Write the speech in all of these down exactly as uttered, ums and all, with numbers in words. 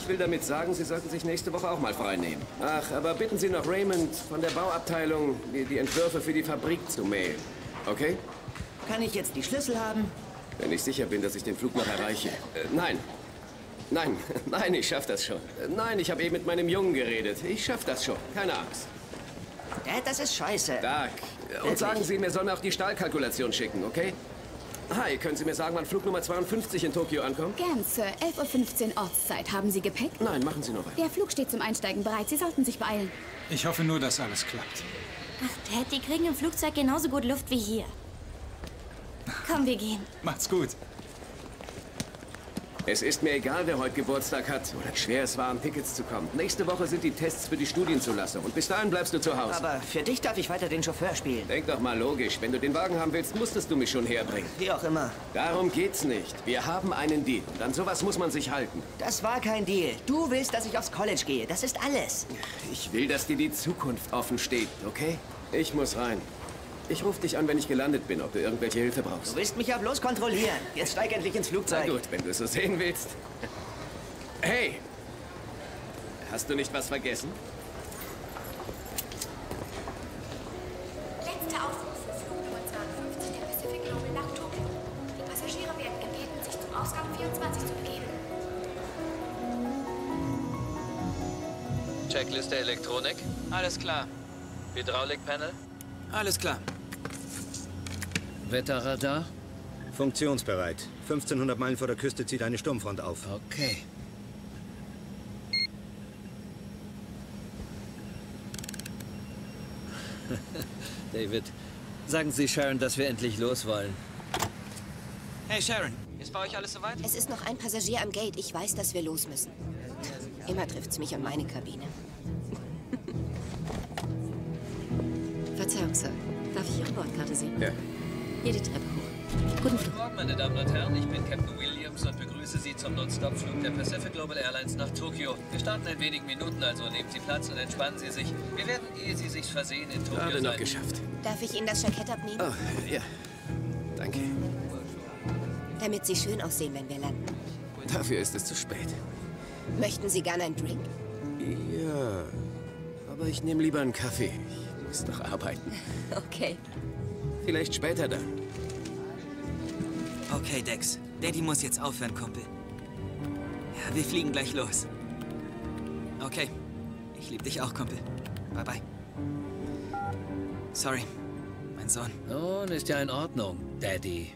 Ich will damit sagen, Sie sollten sich nächste Woche auch mal frei nehmen. Ach, aber bitten Sie noch Raymond von der Bauabteilung, die, die Entwürfe für die Fabrik zu mailen. Okay? Kann ich jetzt die Schlüssel haben? Wenn ich sicher bin, dass ich den Flug noch erreiche. Äh, nein. Nein, nein, ich schaff das schon. Äh, nein, ich habe eben mit meinem Jungen geredet. Ich schaff das schon. Keine Angst. Dad, das ist scheiße. Doug, und sagen Sie, mir soll mir auch die Stahlkalkulation schicken, okay? Hi, können Sie mir sagen, wann Flug Nummer zweiundfünfzig in Tokio ankommt? Gern, Sir. elf Uhr fünfzehn Ortszeit. Haben Sie Gepäck? Nein, machen Sie nur weiter. Der Flug steht zum Einsteigen bereit. Sie sollten sich beeilen. Ich hoffe nur, dass alles klappt. Ach, Dad, die kriegen im Flugzeug genauso gut Luft wie hier. Komm, wir gehen. Macht's gut. Es ist mir egal, wer heute Geburtstag hat oder wie schwer es war, an Tickets zu kommen. Nächste Woche sind die Tests für die Studienzulassung und bis dahin bleibst du zu Hause. Aber für dich darf ich weiter den Chauffeur spielen. Denk doch mal logisch. Wenn du den Wagen haben willst, musstest du mich schon herbringen. Wie auch immer. Darum geht's nicht. Wir haben einen Deal. Und an sowas muss man sich halten. Das war kein Deal. Du willst, dass ich aufs College gehe. Das ist alles. Ich will, dass dir die Zukunft offen steht, okay? Ich muss rein. Ich rufe dich an, wenn ich gelandet bin, ob du irgendwelche Hilfe brauchst. Du willst mich ja bloß kontrollieren. Jetzt steig endlich ins Flugzeug. Na gut, wenn du es so sehen willst. Hey! Hast du nicht was vergessen? Letzter Aufruf für Flug Nummer zweiundfünfzig der Pacific Global nach Tokio. Die Passagiere werden gebeten, sich zum Ausgang vierundzwanzig zu begeben. Checkliste Elektronik. Alles klar. Hydraulikpanel. Alles klar. Wetterradar. Funktionsbereit. fünfzehnhundert Meilen vor der Küste zieht eine Sturmfront auf. Okay. David, sagen Sie Sharon, dass wir endlich los wollen. Hey Sharon, ist bei euch alles soweit? Es ist noch ein Passagier am Gate. Ich weiß, dass wir los müssen. Immer trifft's mich und meine Kabine. Verzeihung, Sir. Darf ich Ihre Bordkarte sehen? Ja. Hier die Treppe hoch. Guten Flug. Guten Morgen, meine Damen und Herren. Ich bin Captain Williams und begrüße Sie zum Non-Stop-Flug der Pacific Global Airlines nach Tokio. Wir starten in wenigen Minuten, also nehmen Sie Platz und entspannen Sie sich. Wir werden, ehe Sie sich versehen, in Tokio Gerade sein. noch geschafft. Darf ich Ihnen das Jackett abnehmen? Oh, ja. Danke. Damit Sie schön aussehen, wenn wir landen. Dafür ist es zu spät. Möchten Sie gerne einen Drink? Ja, aber ich nehme lieber einen Kaffee. Ich muss noch arbeiten. Okay. Vielleicht später dann. Okay, Dex. Daddy muss jetzt aufhören, Kumpel. Ja, wir fliegen gleich los. Okay. Ich liebe dich auch, Kumpel. Bye, bye. Sorry, mein Sohn. Nun, ist ja in Ordnung, Daddy.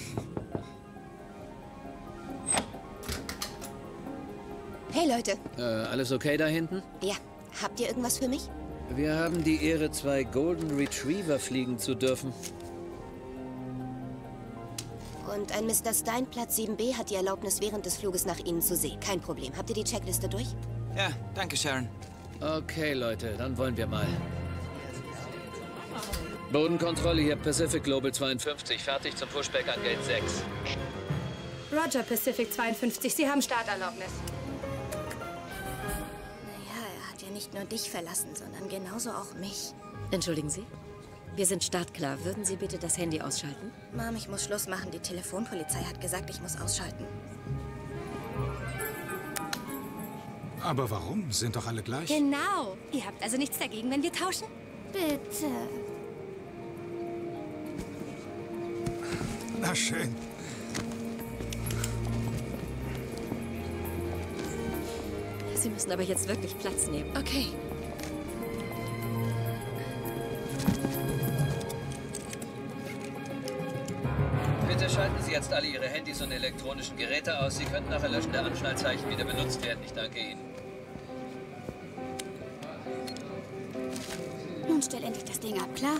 Hey, Leute. Äh, alles okay da hinten? Ja. Habt ihr irgendwas für mich? Wir haben die Ehre, zwei Golden Retriever fliegen zu dürfen. Und ein Mister Stein, Platz sieben B, hat die Erlaubnis, während des Fluges nach Ihnen zu sehen. Kein Problem. Habt ihr die Checkliste durch? Ja, danke, Sharon. Okay, Leute, dann wollen wir mal. Bodenkontrolle hier, Pacific Global zweiundfünfzig. Fertig zum Pushback an Gate sechs. Roger, Pacific zweiundfünfzig. Sie haben Starterlaubnis. Naja, er hat ja nicht nur dich verlassen, sondern genauso auch mich. Entschuldigen Sie? Wir sind startklar. Würden Sie bitte das Handy ausschalten? Mom, ich muss Schluss machen. Die Telefonpolizei hat gesagt, ich muss ausschalten. Aber warum? Sind doch alle gleich. Genau. Ihr habt also nichts dagegen, wenn wir tauschen? Bitte. Na schön. Sie müssen aber jetzt wirklich Platz nehmen. Okay. Bitte schalten Sie jetzt alle Ihre Handys und elektronischen Geräte aus. Sie können nach Erlöschen der Anschnallzeichen wieder benutzt werden. Ich danke Ihnen. Nun stell endlich das Ding ab, klar?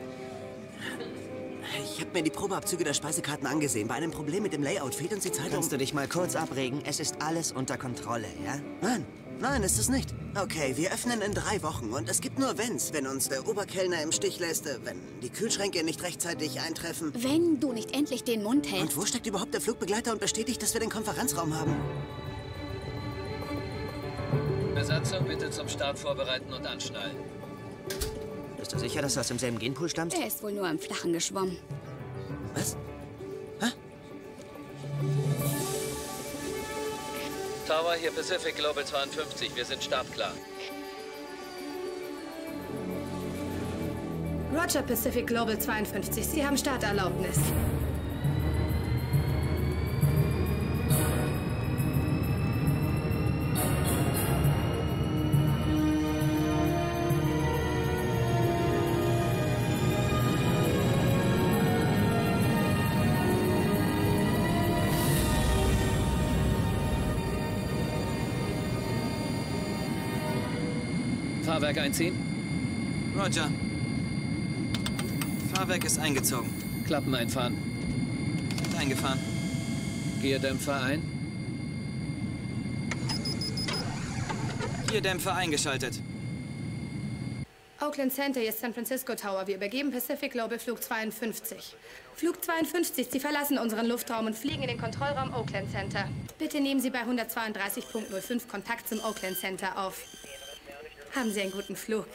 Ich habe mir die Probeabzüge der Speisekarten angesehen. Bei einem Problem mit dem Layout fehlt uns die Zeit. Kannst du dich mal kurz abregen? Es ist alles unter Kontrolle, ja? Nein, nein, ist es nicht. Okay, wir öffnen in drei Wochen und es gibt nur Wenns, wenn uns der Oberkellner im Stich lässt, wenn die Kühlschränke nicht rechtzeitig eintreffen. Wenn du nicht endlich den Mund hältst. Und wo steckt überhaupt der Flugbegleiter und bestätigt, dass wir den Konferenzraum haben? Besatzung bitte zum Start vorbereiten und anschnallen. Bist du sicher, dass du aus demselben Genpool stammst? Er ist wohl nur im Flachen geschwommen. Was? Hä? Tower Tower, hier Pacific Global zweiundfünfzig. Wir sind startklar. Roger, Pacific Global zweiundfünfzig. Sie haben Starterlaubnis. Fahrwerk einziehen. Roger. Fahrwerk ist eingezogen. Klappen einfahren. Sind eingefahren. Gierdämpfer ein. Gierdämpfer eingeschaltet. Oakland Center, hier ist San Francisco Tower. Wir übergeben Pacific Global Flug zweiundfünfzig. Flug zweiundfünfzig, Sie verlassen unseren Luftraum und fliegen in den Kontrollraum Oakland Center. Bitte nehmen Sie bei hundertzweiunddreißig Punkt null fünf Kontakt zum Oakland Center auf. Haben Sie einen guten Flug.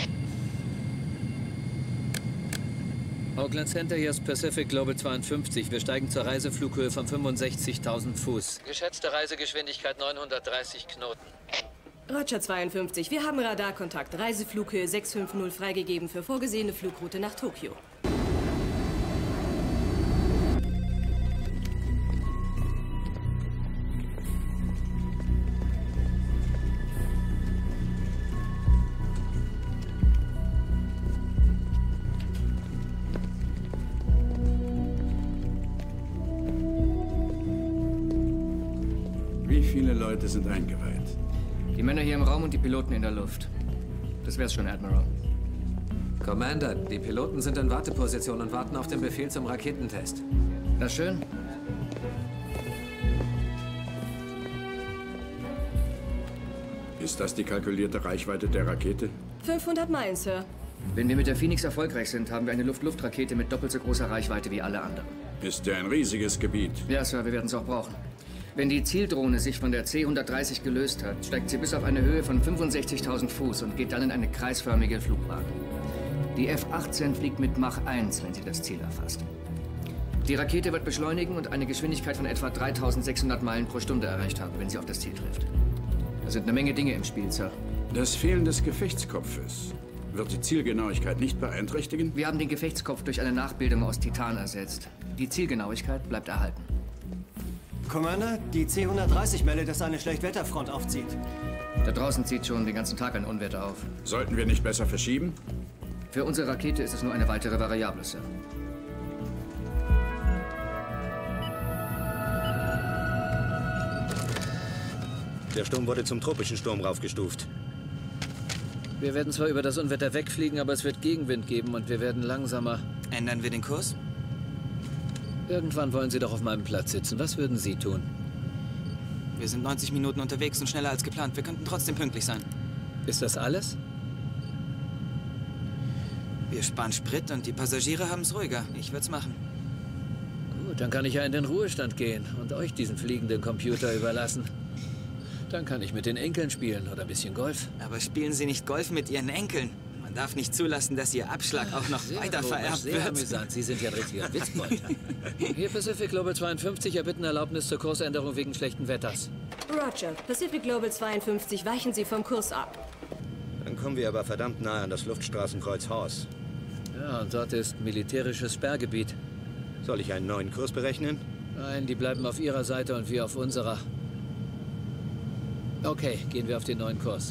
Oakland Center, hier ist Pacific Global zweiundfünfzig. Wir steigen zur Reiseflughöhe von fünfundsechzigtausend Fuß. Geschätzte Reisegeschwindigkeit neunhundertdreißig Knoten. Roger zweiundfünfzig, wir haben Radarkontakt. Reiseflughöhe sechshundertfünfzig freigegeben für vorgesehene Flugroute nach Tokio. Wie viele Leute sind eingeweiht? Die Männer hier im Raum und die Piloten in der Luft. Das wär's schon, Admiral. Commander, die Piloten sind in Warteposition und warten auf den Befehl zum Raketentest. Na schön. Ist das die kalkulierte Reichweite der Rakete? fünfhundert Meilen, Sir. Wenn wir mit der Phoenix erfolgreich sind, haben wir eine Luft-Luft-Rakete mit doppelt so großer Reichweite wie alle anderen. Ist ja ein riesiges Gebiet. Ja, Sir, wir werden es auch brauchen. Wenn die Zieldrohne sich von der C hundertdreißig gelöst hat, steigt sie bis auf eine Höhe von fünfundsechzigtausend Fuß und geht dann in eine kreisförmige Flugbahn. Die F achtzehn fliegt mit Mach eins, wenn sie das Ziel erfasst. Die Rakete wird beschleunigen und eine Geschwindigkeit von etwa dreitausendsechshundert Meilen pro Stunde erreicht haben, wenn sie auf das Ziel trifft. Da sind eine Menge Dinge im Spiel, Sir. Das Fehlen des Gefechtskopfes wird die Zielgenauigkeit nicht beeinträchtigen? Wir haben den Gefechtskopf durch eine Nachbildung aus Titan ersetzt. Die Zielgenauigkeit bleibt erhalten. Commander, die C hundertdreißig meldet, dass eine Schlechtwetterfront aufzieht. Da draußen zieht schon den ganzen Tag ein Unwetter auf. Sollten wir nicht besser verschieben? Für unsere Rakete ist es nur eine weitere Variable, Sir. Der Sturm wurde zum tropischen Sturm raufgestuft. Wir werden zwar über das Unwetter wegfliegen, aber es wird Gegenwind geben und wir werden langsamer. Ändern wir den Kurs? Irgendwann wollen Sie doch auf meinem Platz sitzen. Was würden Sie tun? Wir sind neunzig Minuten unterwegs und schneller als geplant. Wir könnten trotzdem pünktlich sein. Ist das alles? Wir sparen Sprit und die Passagiere haben es ruhiger. Ich würde es machen. Gut, dann kann ich ja in den Ruhestand gehen und euch diesen fliegenden Computer überlassen. Dann kann ich mit den Enkeln spielen oder ein bisschen Golf. Aber spielen Sie nicht Golf mit Ihren Enkeln? Man darf nicht zulassen, dass Ihr Abschlag auch noch Sehr weiter komisch, vererbt sehr wird. Amüsant. Sie sind ja ein richtiger Witzbolter. Hier Pacific Global zweiundfünfzig erbitten Erlaubnis zur Kursänderung wegen schlechten Wetters. Roger, Pacific Global zweiundfünfzig, weichen Sie vom Kurs ab. Dann kommen wir aber verdammt nah an das Luftstraßenkreuz Horse. Ja, und dort ist militärisches Sperrgebiet. Soll ich einen neuen Kurs berechnen? Nein, die bleiben auf ihrer Seite und wir auf unserer. Okay, gehen wir auf den neuen Kurs.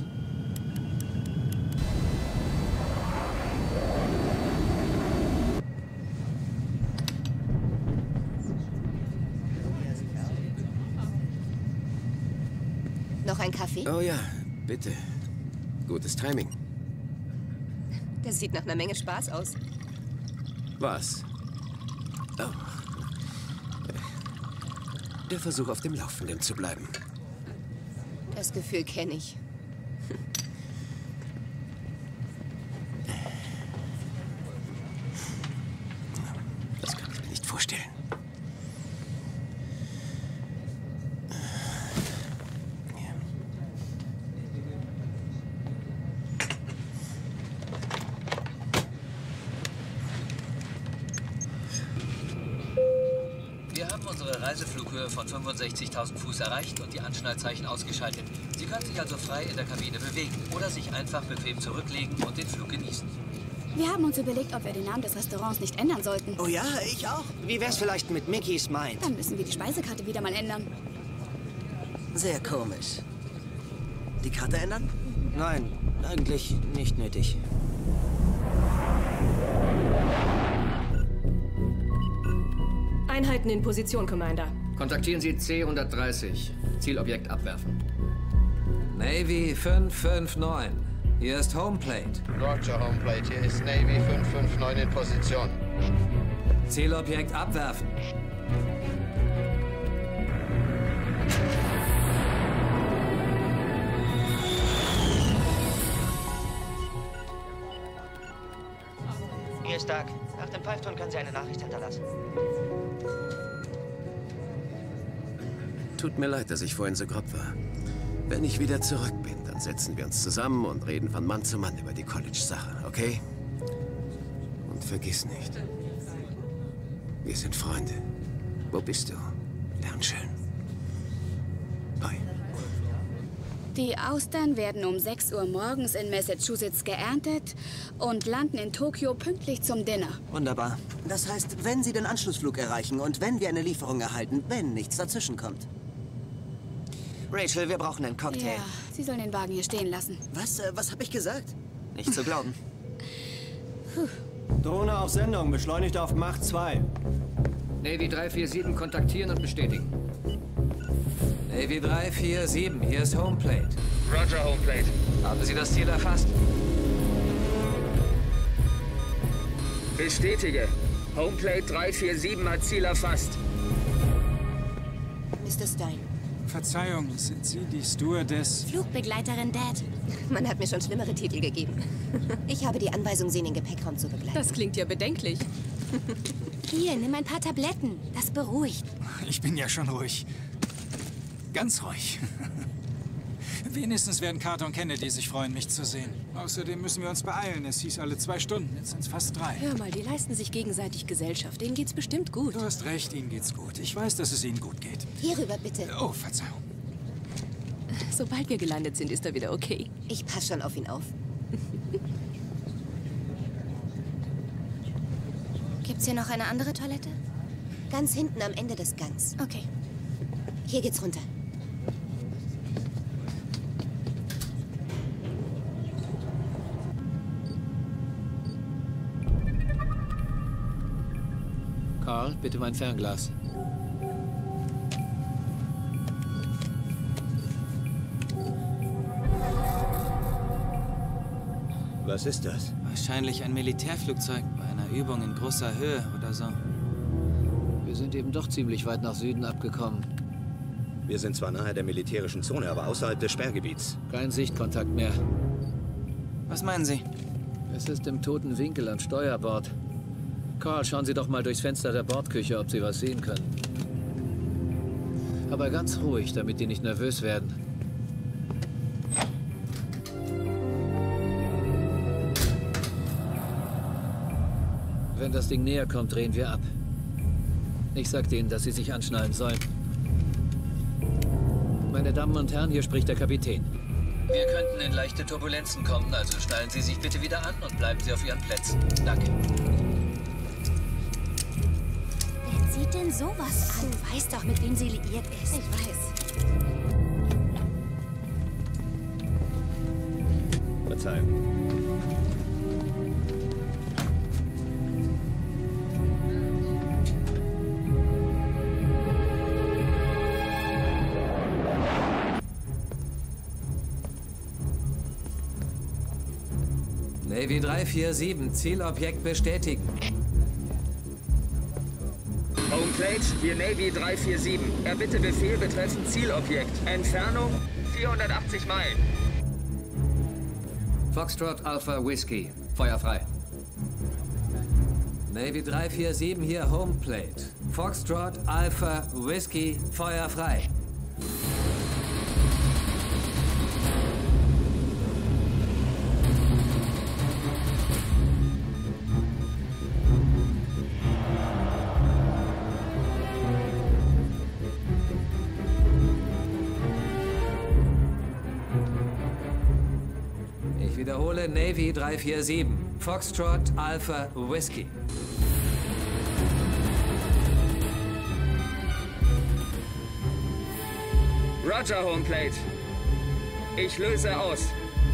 Noch ein Kaffee? Oh ja, bitte. Gutes Timing. Das sieht nach einer Menge Spaß aus. Was? Oh. Der Versuch, auf dem Laufenden zu bleiben. Das Gefühl kenne ich. Das kann ich mir nicht vorstellen. Wir haben unsere Reiseflughöhe von fünfundsechzigtausend Fuß erreicht und die Anschnallzeichen ausgeschaltet. Sie können sich also frei in der Kabine bewegen oder sich einfach bequem zurücklegen und den Flug genießen. Wir haben uns überlegt, ob wir den Namen des Restaurants nicht ändern sollten. Oh ja, ich auch. Wie wär's vielleicht mit Mickey's Mind? Dann müssen wir die Speisekarte wieder mal ändern. Sehr komisch. Die Karte ändern? Nein, eigentlich nicht nötig. Einheiten in Position, Commander. Kontaktieren Sie C hundertdreißig. Zielobjekt abwerfen. Navy fünf fünf neun. Hier ist Homeplate. Roger, Homeplate. Hier ist Navy fünf fünf neun in Position. Zielobjekt abwerfen. Hier ist Doug. Nach dem Pfeifton können Sie eine Nachricht hinterlassen. Tut mir leid, dass ich vorhin so grob war. Wenn ich wieder zurück bin, dann setzen wir uns zusammen und reden von Mann zu Mann über die College-Sache, okay? Und vergiss nicht, wir sind Freunde. Wo bist du? Lern schön. Bye. Die Austern werden um sechs Uhr morgens in Massachusetts geerntet und landen in Tokio pünktlich zum Dinner. Wunderbar. Das heißt, wenn Sie den Anschlussflug erreichen und wenn wir eine Lieferung erhalten, wenn nichts dazwischenkommt. Rachel, wir brauchen einen Cocktail. Ja, Sie sollen den Wagen hier stehen lassen. Was? Äh, was habe ich gesagt? Nicht zu glauben. Drohne auf Sendung, beschleunigt auf Mach zwei. Navy drei vier sieben kontaktieren und bestätigen. Navy drei vier sieben, hier ist Homeplate. Roger, Homeplate. Haben Sie das Ziel erfasst? Bestätige. Homeplate drei vier sieben hat Ziel erfasst. Mister Stein. Verzeihung, sind Sie die Stewardess? Flugbegleiterin Dad. Man hat mir schon schlimmere Titel gegeben. Ich habe die Anweisung, Sie in den Gepäckraum zu begleiten. Das klingt ja bedenklich. Hier, nimm ein paar Tabletten. Das beruhigt. Ich bin ja schon ruhig. Ganz ruhig. Wenigstens werden Carter und Kennedy sich freuen, mich zu sehen. Außerdem müssen wir uns beeilen. Es hieß alle zwei Stunden. Jetzt sind es fast drei. Hör mal, die leisten sich gegenseitig Gesellschaft. Denen geht's bestimmt gut. Du hast recht, ihnen geht's gut. Ich weiß, dass es ihnen gut geht. Hierüber bitte. Oh, Verzeihung. Sobald wir gelandet sind, ist er wieder okay. Ich passe schon auf ihn auf. Gibt's hier noch eine andere Toilette? Ganz hinten am Ende des Gangs. Okay. Hier geht's runter. Carl, bitte mein Fernglas. Was ist das? Wahrscheinlich ein Militärflugzeug bei einer Übung in großer Höhe oder so. Wir sind eben doch ziemlich weit nach Süden abgekommen. Wir sind zwar nahe der militärischen Zone, aber außerhalb des Sperrgebiets. Kein Sichtkontakt mehr. Was meinen Sie? Es ist im toten Winkel an Steuerbord. Carl, schauen Sie doch mal durchs Fenster der Bordküche, ob Sie was sehen können. Aber ganz ruhig, damit die nicht nervös werden. Wenn das Ding näher kommt, drehen wir ab. Ich sag denen, dass sie sich anschnallen sollen. Meine Damen und Herren, hier spricht der Kapitän. Wir könnten in leichte Turbulenzen kommen, also schnallen Sie sich bitte wieder an und bleiben Sie auf Ihren Plätzen. Danke. Wer zieht denn sowas an? Du weißt doch, mit wem sie liiert ist. Ich weiß. Verzeihung. Navy drei vier sieben, Zielobjekt bestätigen. Homeplate, hier Navy drei vier sieben. Erbitte Befehl betreffend Zielobjekt. Entfernung vierhundertachtzig Meilen. Foxtrot Alpha Whiskey. Feuer frei. Navy drei vier sieben, hier Homeplate. Foxtrot Alpha Whiskey, Feuer frei. hier Navy drei vier sieben. Foxtrot Alpha Whiskey. Roger, Homeplate. Ich löse aus.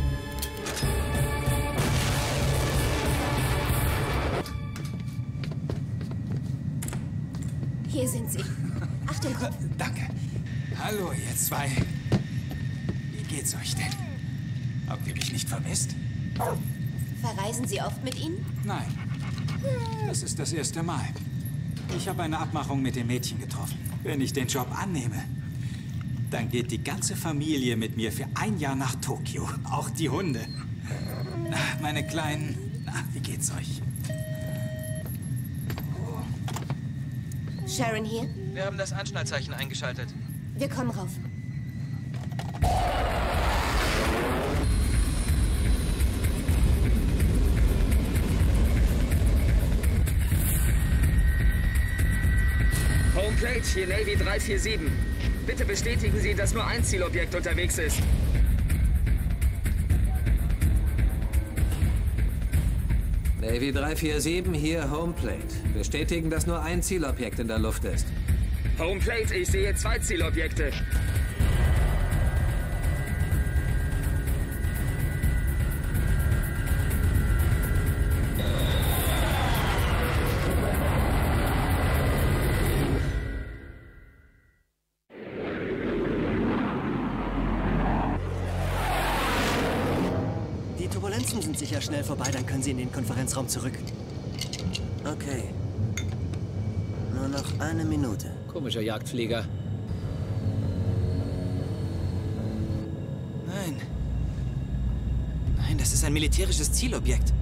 Hier sind sie. Achtung, Kopf. Danke. Hallo, ihr zwei. Wie geht's euch denn? Habt ihr mich nicht vermisst? Verreisen Sie oft mit ihnen? Nein. Das ist das erste Mal. Ich habe eine Abmachung mit dem Mädchen getroffen. Wenn ich den Job annehme, dann geht die ganze Familie mit mir für ein Jahr nach Tokio. Auch die Hunde. Na, meine Kleinen. Na, wie geht's euch? Sharon hier. Wir haben das Anschnallzeichen eingeschaltet. Wir kommen rauf. Homeplate, hier Navy drei vier sieben. Bitte bestätigen Sie, dass nur ein Zielobjekt unterwegs ist. Navy drei vier sieben, hier Homeplate. Bestätigen, dass nur ein Zielobjekt in der Luft ist. Homeplate, ich sehe zwei Zielobjekte. Die Turbulenzen sind sicher schnell vorbei, dann können Sie in den Konferenzraum zurück. Okay. Nur noch eine Minute. Komischer Jagdflieger. Nein. Nein, das ist ein militärisches Zielobjekt.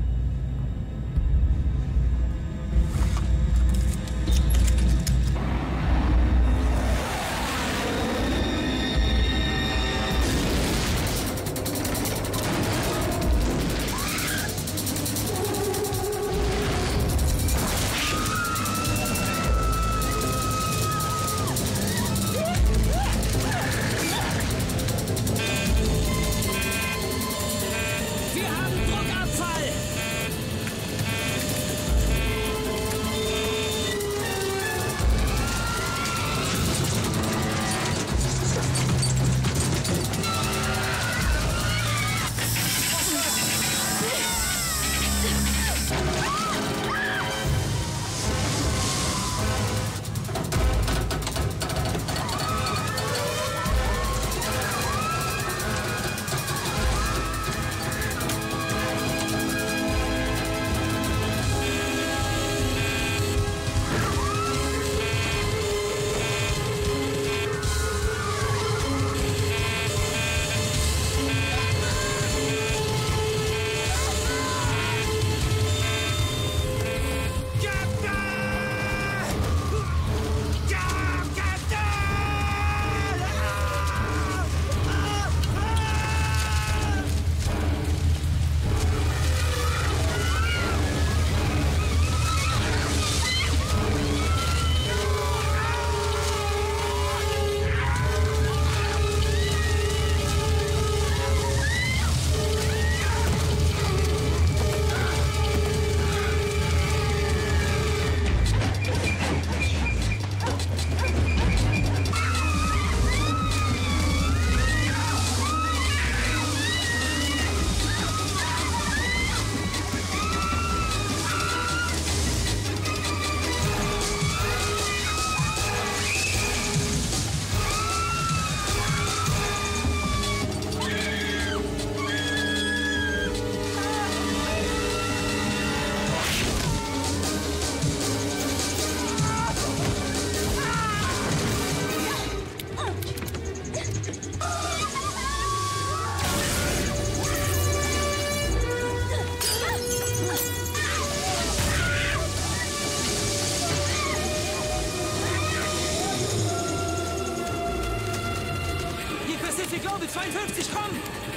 Global zweiundfünfzig, komm!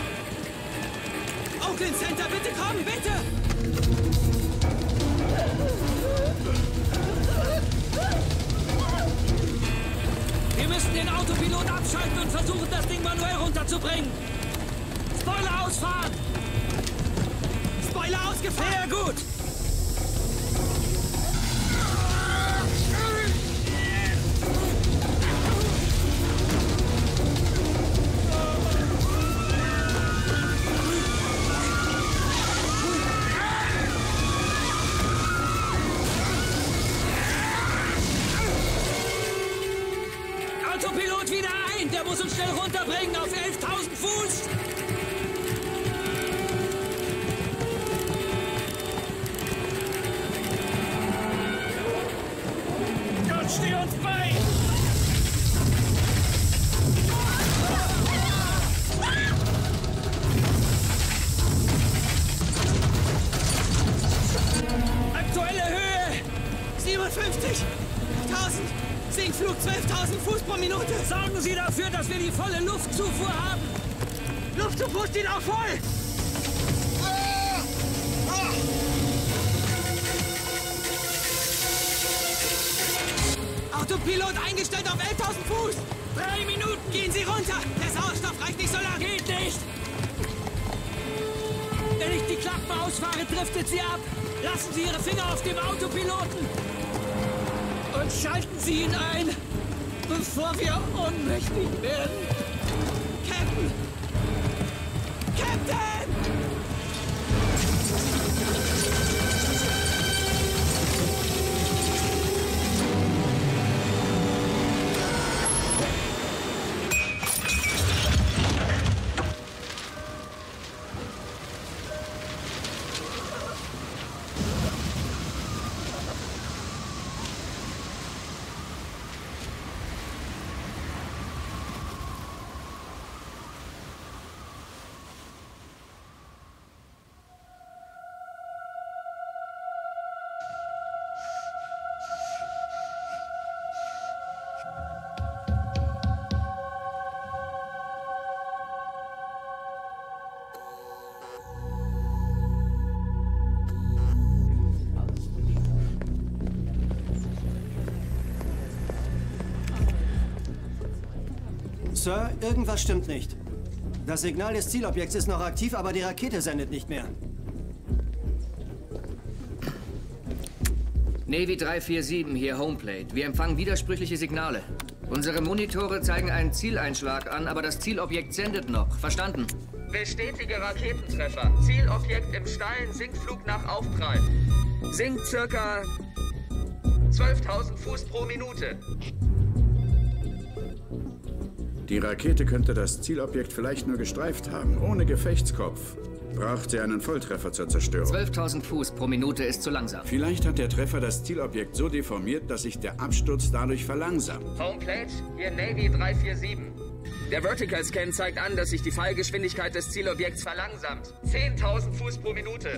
Oakland Center, bitte komm, bitte! Wir müssen den Autopilot abschalten und versuchen, das Ding manuell runterzubringen. Spoiler ausfahren! Spoiler ausgefallen. Sehr gut. Autopilot wieder ein! Der muss uns schnell runterbringen auf elftausend Fuß! Gott, steh uns bei! Aktuelle Höhe! siebenundfünfzig! tausend! Sinkflug zwölftausend Fuß pro Minute! Sorgen Sie dafür, dass wir die volle Luftzufuhr haben! Luftzufuhr steht auch voll! Ah! Ah! Autopilot eingestellt auf elftausend Fuß! Drei Minuten! Gehen Sie runter! Der Sauerstoff reicht nicht so lange! Geht nicht! Wenn ich die Klappen ausfahre, driftet sie ab! Lassen Sie Ihre Finger auf dem Autopiloten! Und schalten Sie ihn ein, bevor wir ohnmächtig werden. Captain! Captain! Sir, irgendwas stimmt nicht. Das Signal des Zielobjekts ist noch aktiv, aber die Rakete sendet nicht mehr. Navy drei vier sieben, hier Homeplate. Wir empfangen widersprüchliche Signale. Unsere Monitore zeigen einen Zieleinschlag an, aber das Zielobjekt sendet noch. Verstanden? Bestätige Raketentreffer. Zielobjekt im steilen Sinkflug nach Aufprall. Sinkt circa zwölftausend Fuß pro Minute. Die Rakete könnte das Zielobjekt vielleicht nur gestreift haben. Ohne Gefechtskopf braucht sie einen Volltreffer zur Zerstörung. zwölftausend Fuß pro Minute ist zu langsam. Vielleicht hat der Treffer das Zielobjekt so deformiert, dass sich der Absturz dadurch verlangsamt. Homeplate, hier Navy drei vier sieben. Der Vertical Scan zeigt an, dass sich die Fallgeschwindigkeit des Zielobjekts verlangsamt. zehntausend Fuß pro Minute.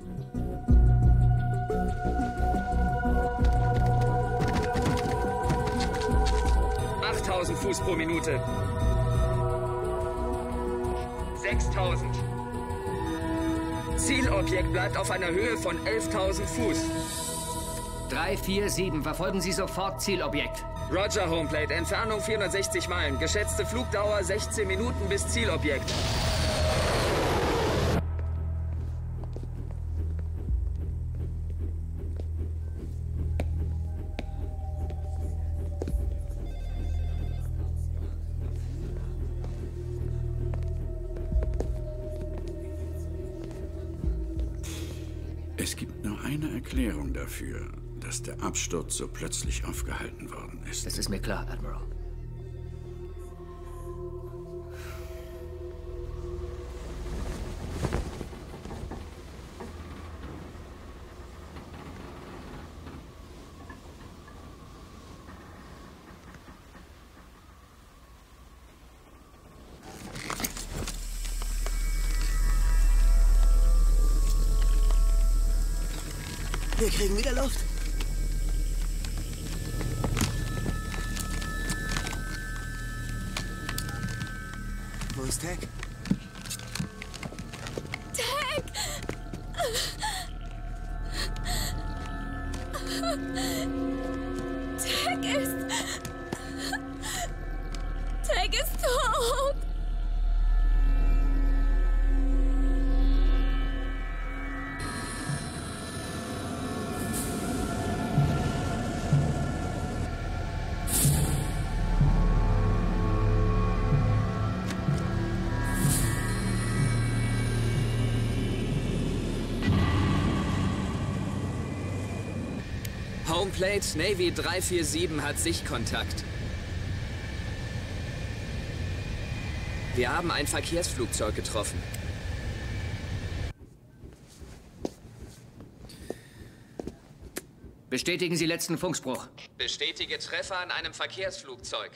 achttausend Fuß pro Minute. sechstausend. Zielobjekt bleibt auf einer Höhe von elftausend Fuß. drei vier sieben, verfolgen Sie sofort Zielobjekt. Roger, Homeplate. Entfernung vierhundertsechzig Meilen. Geschätzte Flugdauer sechzehn Minuten bis Zielobjekt. Es gibt nur eine Erklärung dafür, dass der Absturz so plötzlich aufgehalten worden ist. Das ist mir klar, Admiral. Wir kriegen wieder Luft. Wo ist Tag? Tag! Tag ist... Tag ist tot! Homeplate, Navy drei vier sieben hat Sichtkontakt. Wir haben ein Verkehrsflugzeug getroffen. Bestätigen Sie letzten Funkspruch. Bestätige Treffer an einem Verkehrsflugzeug.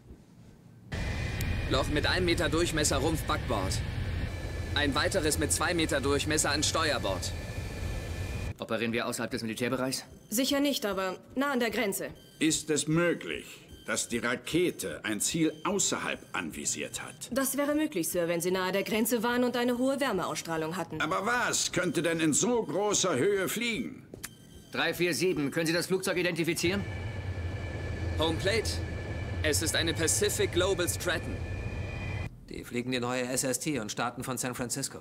Loch mit einem Meter Durchmesser Rumpf Backbord. Ein weiteres mit zwei Meter Durchmesser an Steuerbord. Operieren wir außerhalb des Militärbereichs? Sicher nicht, aber nah an der Grenze. Ist es möglich, dass die Rakete ein Ziel außerhalb anvisiert hat? Das wäre möglich, Sir, wenn Sie nahe der Grenze waren und eine hohe Wärmeausstrahlung hatten. Aber was könnte denn in so großer Höhe fliegen? drei vier sieben, können Sie das Flugzeug identifizieren? Homeplate. Es ist eine Pacific Global Stratton. Die fliegen die neue S S T und starten von San Francisco.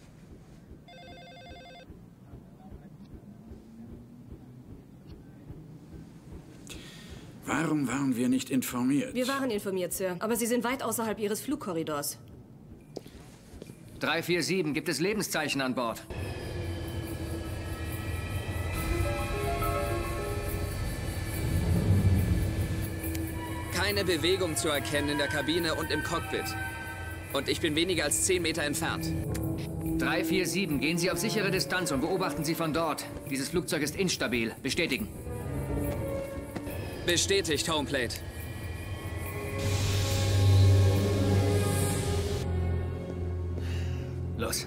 Warum waren wir nicht informiert? Wir waren informiert, Sir, aber Sie sind weit außerhalb Ihres Flugkorridors. drei vier sieben, gibt es Lebenszeichen an Bord? Keine Bewegung zu erkennen in der Kabine und im Cockpit. Und ich bin weniger als zehn Meter entfernt. drei vier sieben, gehen Sie auf sichere Distanz und beobachten Sie von dort. Dieses Flugzeug ist instabil. Bestätigen. Bestätigt, Homeplate. Los.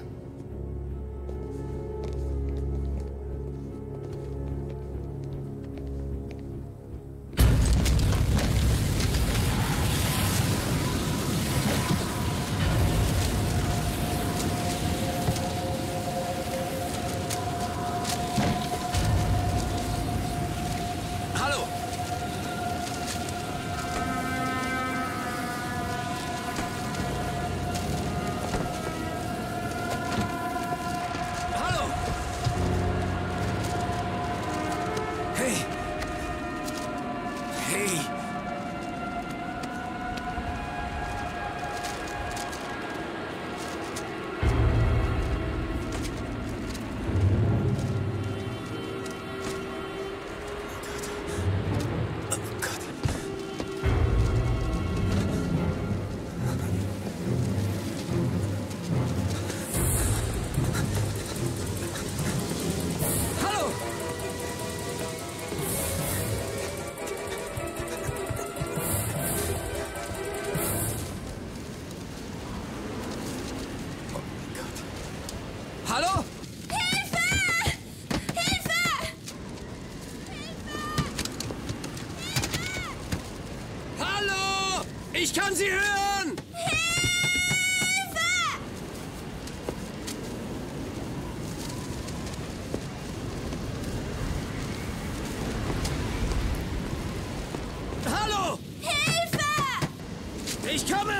Hallo? Hilfe! Hilfe! Hallo! Ich kann Sie hören! Hilfe! Hallo! Hilfe! Ich komme!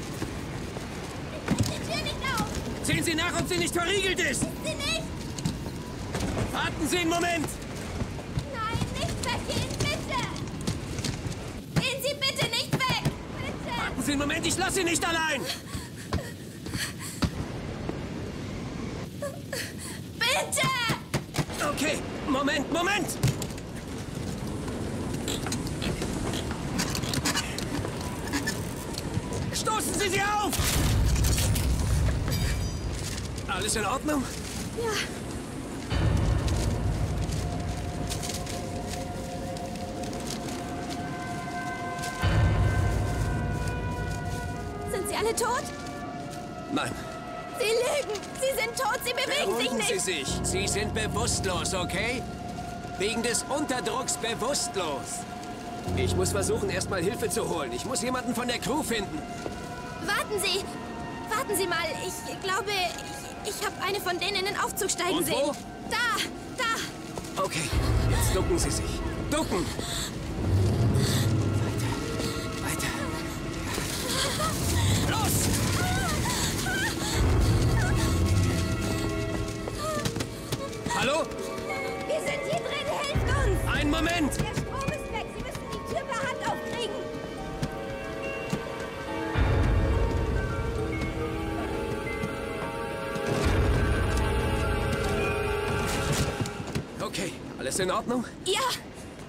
Die Tür nicht auf! Sehen Sie nach, ob sie nicht verriegelt ist! Ist sie nicht? Warten Sie einen Moment! Nein, nicht weggehen, bitte! Gehen Sie bitte nicht weg! Bitte! Warten Sie einen Moment, ich lasse Sie nicht allein! Bitte! Okay, Moment, Moment! Stoßen Sie sie auf! Alles in Ordnung? Ja. Sind sie alle tot? Nein. Sie lügen! Sie sind tot! Sie bewegen sich Beruhigen nicht! Sie sich. Sie sind bewusstlos, okay? Wegen des Unterdrucks bewusstlos. Ich muss versuchen, erstmal Hilfe zu holen. Ich muss jemanden von der Crew finden. Warten Sie! Warten Sie mal! Ich glaube, ich, ich habe eine von denen in den Aufzug steigen Und sehen. wo? Da! Da! Okay, jetzt ducken Sie sich. Ducken! Weiter. Weiter. Los! Hallo? Wir sind hier drin! Helft uns! Einen Moment! Der Strom ist weg! Sie müssen die Tür per Hand aufkriegen! Okay, alles in Ordnung? Ja!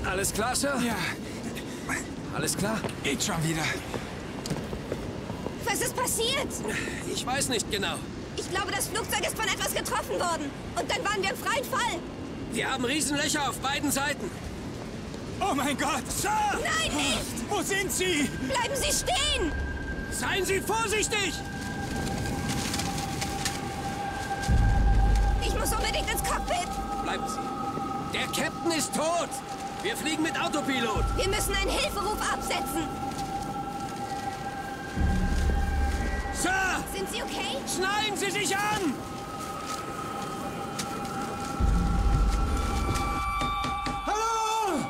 Alles klar, Sir? Ja. Alles klar? Geht schon wieder. Was ist passiert? Ich weiß nicht genau. Ich glaube, das Flugzeug ist von etwas getroffen worden. Und dann waren wir im freien Fall. Wir haben Riesenlöcher auf beiden Seiten. Oh mein Gott! Sir! Nein, nicht! Wo sind Sie? Bleiben Sie stehen! Seien Sie vorsichtig! Ich muss unbedingt ins Cockpit. Bleiben Sie. Der Captain ist tot. Wir fliegen mit Autopilot. Wir müssen einen Hilferuf absetzen. Sir! Sind Sie okay? Schnallen Sie sich an! Hallo!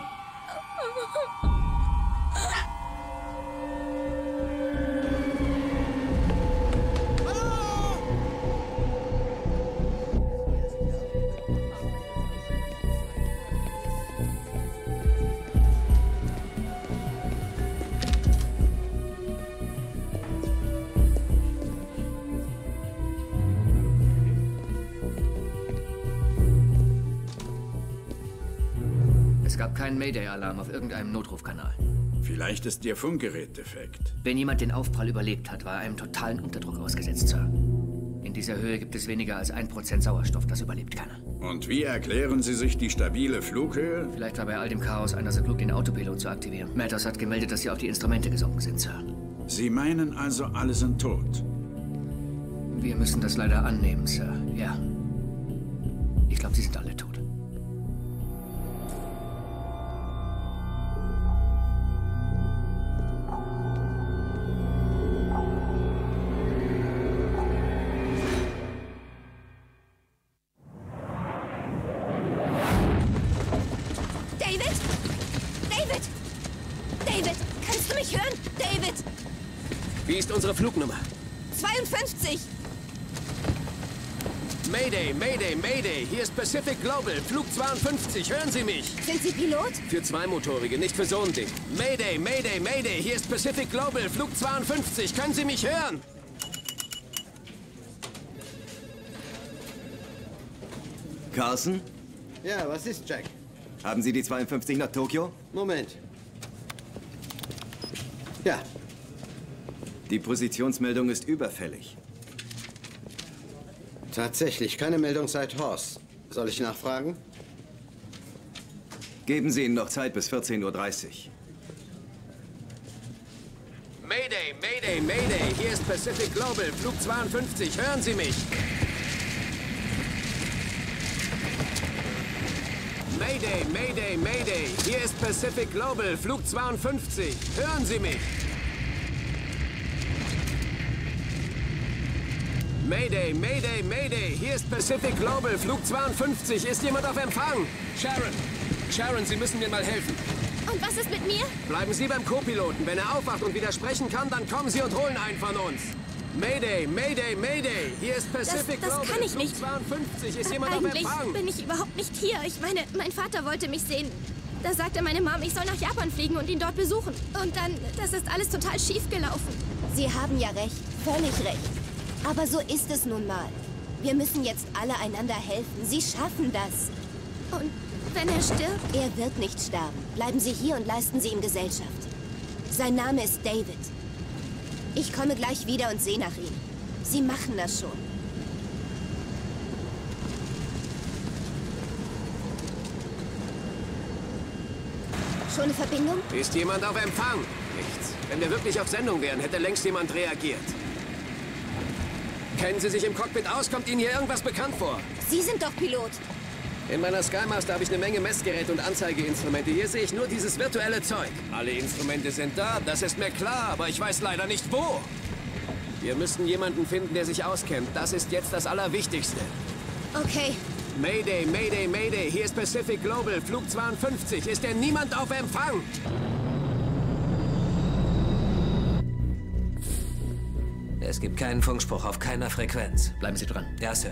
Es gab keinen Mayday-Alarm auf irgendeinem Notrufkanal. Vielleicht ist Ihr Funkgerät defekt. Wenn jemand den Aufprall überlebt hat, war er einem totalen Unterdruck ausgesetzt, Sir. In dieser Höhe gibt es weniger als ein Prozent Sauerstoff, das überlebt keiner. Und wie erklären Sie sich die stabile Flughöhe? Vielleicht war bei all dem Chaos einer so klug, den Autopilot zu aktivieren. Matters hat gemeldet, dass sie auf die Instrumente gesunken sind, Sir. Sie meinen also, alle sind tot? Wir müssen das leider annehmen, Sir. Ja. Ich glaube, sie sind alle tot. David? David? David, kannst du mich hören? David? Wie ist unsere Flugnummer? zweiundfünfzig. Mayday, Mayday, Mayday. Hier ist Pacific Global, Flug zweiundfünfzig. Hören Sie mich? Sind Sie Pilot? Für Zweimotorige, nicht für so ein Ding. Mayday, Mayday, Mayday. Hier ist Pacific Global, Flug zweiundfünfzig. Können Sie mich hören? Carson? Ja, was ist, Jack? Haben Sie die zweiundfünfzig nach Tokio? Moment. Ja. Die Positionsmeldung ist überfällig. Tatsächlich, keine Meldung seit Horst. Soll ich nachfragen? Geben Sie ihnen noch Zeit bis vierzehn Uhr dreißig. Mayday, Mayday, Mayday. Hier ist Pacific Global, Flug zweiundfünfzig. Hören Sie mich? Mayday, Mayday, Mayday. Hier ist Pacific Global, Flug zweiundfünfzig. Hören Sie mich? Mayday, Mayday, Mayday. Hier ist Pacific Global, Flug zweiundfünfzig. Ist jemand auf Empfang? Sharon, Sharon, Sie müssen mir mal helfen. Und was ist mit mir? Bleiben Sie beim Co-Piloten. Wenn er aufwacht und widersprechen kann, dann kommen Sie und holen einen von uns. Mayday, Mayday, Mayday. Hier ist Pacific Das, das Global, kann ich Flug nicht. zweiundfünfzig. Ist jemand Eigentlich auf Empfang? bin ich überhaupt nicht hier. Ich meine, mein Vater wollte mich sehen. Da sagte meine Mom, ich soll nach Japan fliegen und ihn dort besuchen. Und dann, das ist alles total schief gelaufen. Sie haben ja recht, völlig recht. Aber so ist es nun mal. Wir müssen jetzt alle einander helfen. Sie schaffen das. Und wenn er stirbt? Er wird nicht sterben. Bleiben Sie hier und leisten Sie ihm Gesellschaft. Sein Name ist David. Ich komme gleich wieder und sehe nach ihm. Sie machen das schon. Schon eine Verbindung? Ist jemand auf Empfang? Nichts. Wenn wir wirklich auf Sendung wären, hätte längst jemand reagiert. Kennen Sie sich im Cockpit aus? Kommt Ihnen hier irgendwas bekannt vor? Sie sind doch Pilot. In meiner Skymaster habe ich eine Menge Messgeräte und Anzeigeinstrumente. Hier sehe ich nur dieses virtuelle Zeug. Alle Instrumente sind da, das ist mir klar, aber ich weiß leider nicht wo. Wir müssen jemanden finden, der sich auskennt. Das ist jetzt das Allerwichtigste. Okay. Mayday, Mayday, Mayday. Hier ist Pacific Global, Flug zweiundfünfzig. Ist denn niemand auf Empfang? Es gibt keinen Funkspruch auf keiner Frequenz. Bleiben Sie dran. Ja, Sir.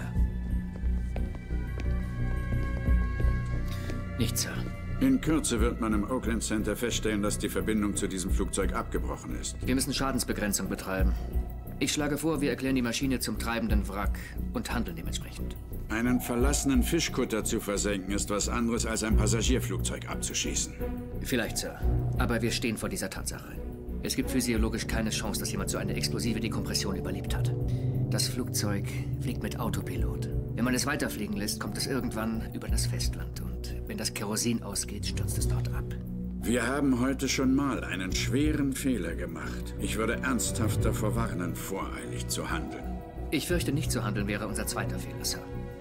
Nichts, Sir. In Kürze wird man im Oakland Center feststellen, dass die Verbindung zu diesem Flugzeug abgebrochen ist. Wir müssen Schadensbegrenzung betreiben. Ich schlage vor, wir erklären die Maschine zum treibenden Wrack und handeln dementsprechend. Einen verlassenen Fischkutter zu versenken, ist was anderes als ein Passagierflugzeug abzuschießen. Vielleicht, Sir. Aber wir stehen vor dieser Tatsache. Es gibt physiologisch keine Chance, dass jemand so eine explosive Dekompression überlebt hat. Das Flugzeug fliegt mit Autopilot. Wenn man es weiterfliegen lässt, kommt es irgendwann über das Festland. Und wenn das Kerosin ausgeht, stürzt es dort ab. Wir haben heute schon mal einen schweren Fehler gemacht. Ich würde ernsthaft davor warnen, voreilig zu handeln. Ich fürchte, nicht zu handeln wäre unser zweiter Fehler, Sir.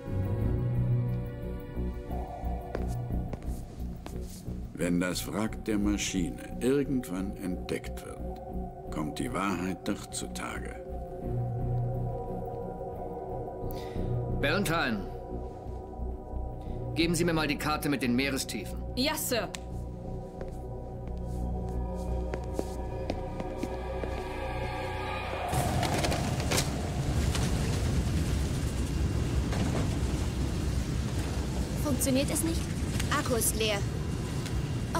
Wenn das Wrack der Maschine irgendwann entdeckt wird, kommt die Wahrheit doch zutage. Valentine, geben Sie mir mal die Karte mit den Meerestiefen. Ja, Sir. Funktioniert es nicht? Akku ist leer. Oh.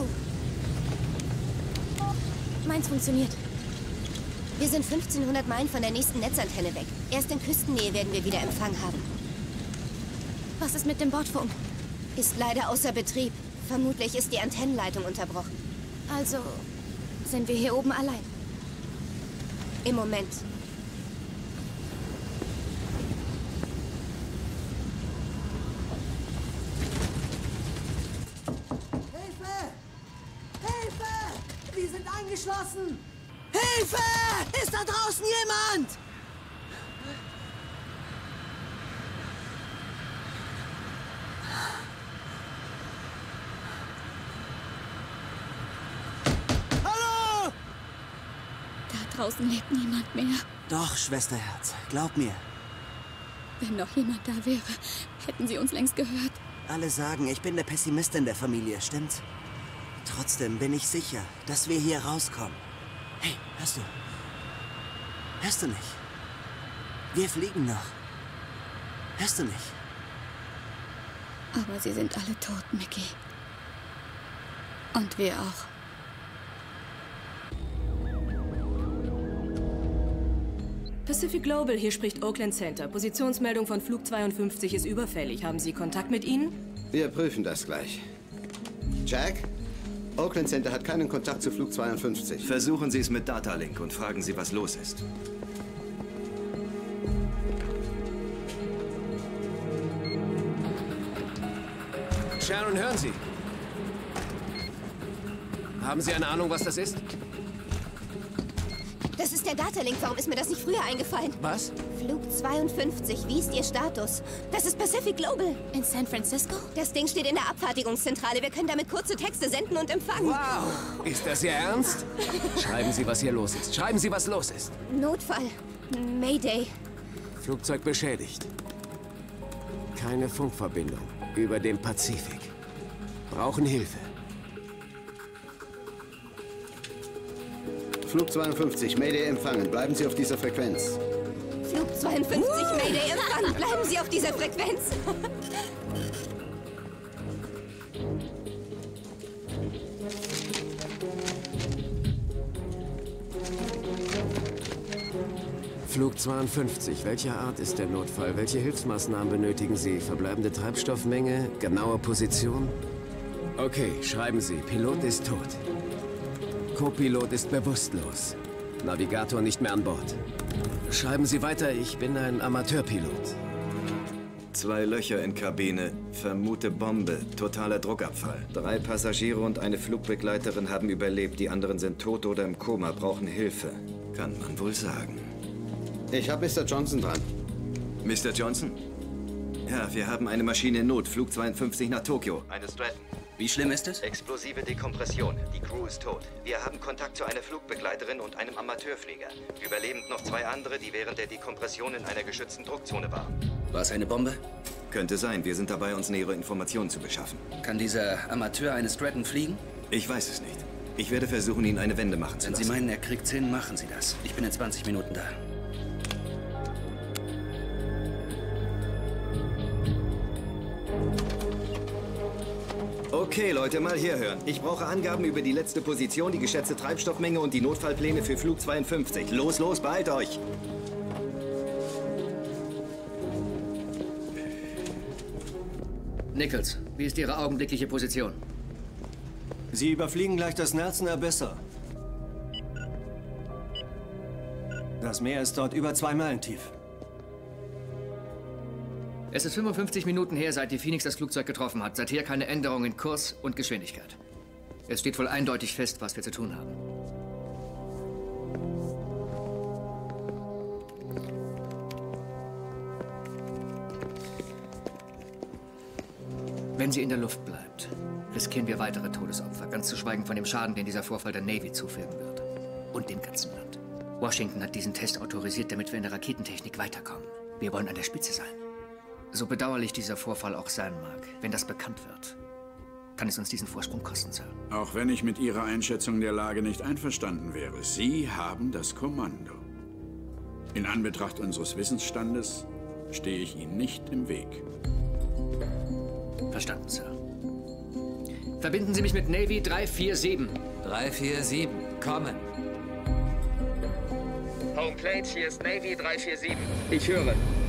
Meins funktioniert. Wir sind fünfzehnhundert Meilen von der nächsten Netzantenne weg. Erst in Küstennähe werden wir wieder Empfang haben. Was ist mit dem Bordfunk? Ist leider außer Betrieb. Vermutlich ist die Antennenleitung unterbrochen. Also sind wir hier oben allein. Im Moment. Wir sind eingeschlossen! Hilfe! Ist da draußen jemand? Hallo! Da draußen lebt niemand mehr. Doch, Schwesterherz, glaub mir. Wenn noch jemand da wäre, hätten sie uns längst gehört. Alle sagen, ich bin der Pessimist in der Familie, stimmt's? Trotzdem bin ich sicher, dass wir hier rauskommen. Hey, hörst du? Hörst du nicht? Wir fliegen noch. Hörst du nicht? Aber sie sind alle tot, Mickey. Und wir auch. Pacific Global, hier spricht Oakland Center. Positionsmeldung von Flug zweiundfünfzig ist überfällig. Haben Sie Kontakt mit ihnen? Wir prüfen das gleich. Jack? Oakland Center hat keinen Kontakt zu Flug zweiundfünfzig. Versuchen Sie es mit Datalink und fragen Sie, was los ist. Sharon, hören Sie. Haben Sie eine Ahnung, was das ist? Das ist der Datalink. Warum ist mir das nicht früher eingefallen? Was? Flug zweiundfünfzig. Wie ist Ihr Status? Das ist Pacific Global. In San Francisco? Das Ding steht in der Abfertigungszentrale. Wir können damit kurze Texte senden und empfangen. Wow! Ist das Ihr Ernst? Schreiben Sie, was hier los ist. Schreiben Sie, was los ist. Notfall. Mayday. Flugzeug beschädigt. Keine Funkverbindung. Über dem Pazifik. Brauchen Hilfe. Flug zweiundfünfzig, Mayday empfangen. Bleiben Sie auf dieser Frequenz. Flug zweiundfünfzig, Mayday empfangen. Bleiben Sie auf dieser Frequenz. Flug zweiundfünfzig. Welcher Art ist der Notfall? Welche Hilfsmaßnahmen benötigen Sie? Verbleibende Treibstoffmenge? Genaue Position? Okay, schreiben Sie. Pilot ist tot. Co-Pilot ist bewusstlos. Navigator nicht mehr an Bord. Schreiben Sie weiter, ich bin ein Amateurpilot. Zwei Löcher in Kabine, vermute Bombe, totaler Druckabfall. Drei Passagiere und eine Flugbegleiterin haben überlebt, die anderen sind tot oder im Koma, brauchen Hilfe. Kann man wohl sagen. Ich habe Mister Johnson dran. Mister Johnson? Ja, wir haben eine Maschine in Not, Flug zweiundfünfzig nach Tokio. Eine Stratton. Wie schlimm ist es? Explosive Dekompression. Die Crew ist tot. Wir haben Kontakt zu einer Flugbegleiterin und einem Amateurflieger. Überlebend noch zwei andere, die während der Dekompression in einer geschützten Druckzone waren. War es eine Bombe? Könnte sein. Wir sind dabei, uns nähere Informationen zu beschaffen. Kann dieser Amateur eine Stratton fliegen? Ich weiß es nicht. Ich werde versuchen, ihn eine Wende machen zu Wenn lassen. Sie meinen, er kriegt's hin, machen Sie das. Ich bin in zwanzig Minuten da. Okay, Leute, mal herhören. Ich brauche Angaben über die letzte Position, die geschätzte Treibstoffmenge und die Notfallpläne für Flug zweiundfünfzig. Los, los, beeilt euch! Nichols, wie ist Ihre augenblickliche Position? Sie überfliegen gleich das Nelson Abyssal. Das Meer ist dort über zwei Meilen tief. Es ist fünfundfünfzig Minuten her, seit die Phoenix das Flugzeug getroffen hat. Seither keine Änderung in Kurs und Geschwindigkeit. Es steht wohl eindeutig fest, was wir zu tun haben. Wenn sie in der Luft bleibt, riskieren wir weitere Todesopfer, ganz zu schweigen von dem Schaden, den dieser Vorfall der Navy zufügen wird. Und dem ganzen Land. Washington hat diesen Test autorisiert, damit wir in der Raketentechnik weiterkommen. Wir wollen an der Spitze sein. So bedauerlich dieser Vorfall auch sein mag, wenn das bekannt wird, kann es uns diesen Vorsprung kosten, Sir. Auch wenn ich mit Ihrer Einschätzung der Lage nicht einverstanden wäre, Sie haben das Kommando. In Anbetracht unseres Wissensstandes stehe ich Ihnen nicht im Weg. Verstanden, Sir. Verbinden Sie mich mit Navy drei vier sieben. drei vier sieben, kommen. Homeplate, hier ist Navy drei vier sieben. Ich höre.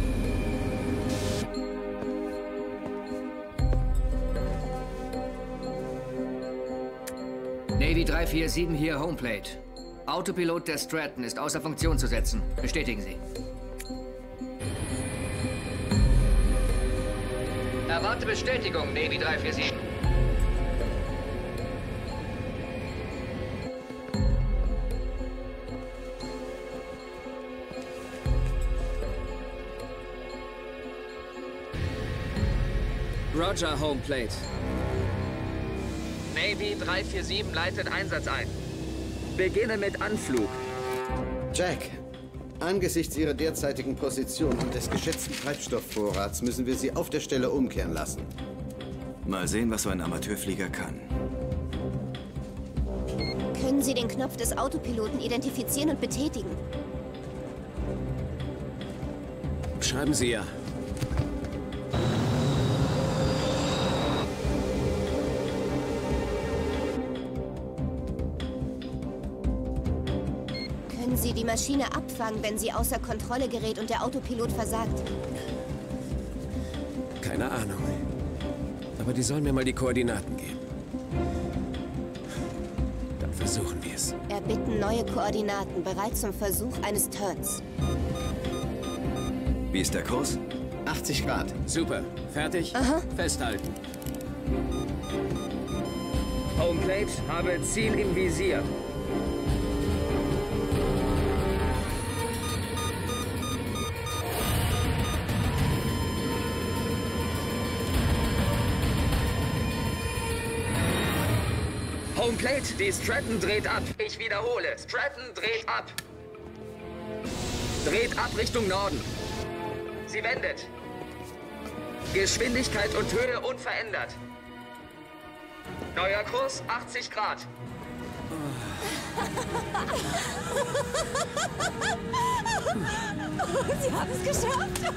Navy drei vier sieben hier, Homeplate. Autopilot der Stratton ist außer Funktion zu setzen. Bestätigen Sie. Erwarte Bestätigung, Navy drei vier sieben. Roger, Homeplate. Navy drei vier sieben leitet Einsatz ein. Beginne mit Anflug. Jack, angesichts Ihrer derzeitigen Position und des geschätzten Treibstoffvorrats müssen wir Sie auf der Stelle umkehren lassen. Mal sehen, was so ein Amateurflieger kann. Können Sie den Knopf des Autopiloten identifizieren und betätigen? Schreiben Sie ja. Können Sie die Maschine abfangen, wenn sie außer Kontrolle gerät und der Autopilot versagt? Keine Ahnung. Aber die sollen mir mal die Koordinaten geben. Dann versuchen wir es. Erbitten neue Koordinaten, bereit zum Versuch eines Turns. Wie ist der Kurs? achtzig Grad. Super. Fertig? Aha. Festhalten. Homeplate, habe Ziel im Visier. Homeplate, die Stratton dreht ab. Ich wiederhole, Stratton dreht ab. Dreht ab Richtung Norden. Sie wendet. Geschwindigkeit und Höhe unverändert. Neuer Kurs achtzig Grad. Sie haben es geschafft.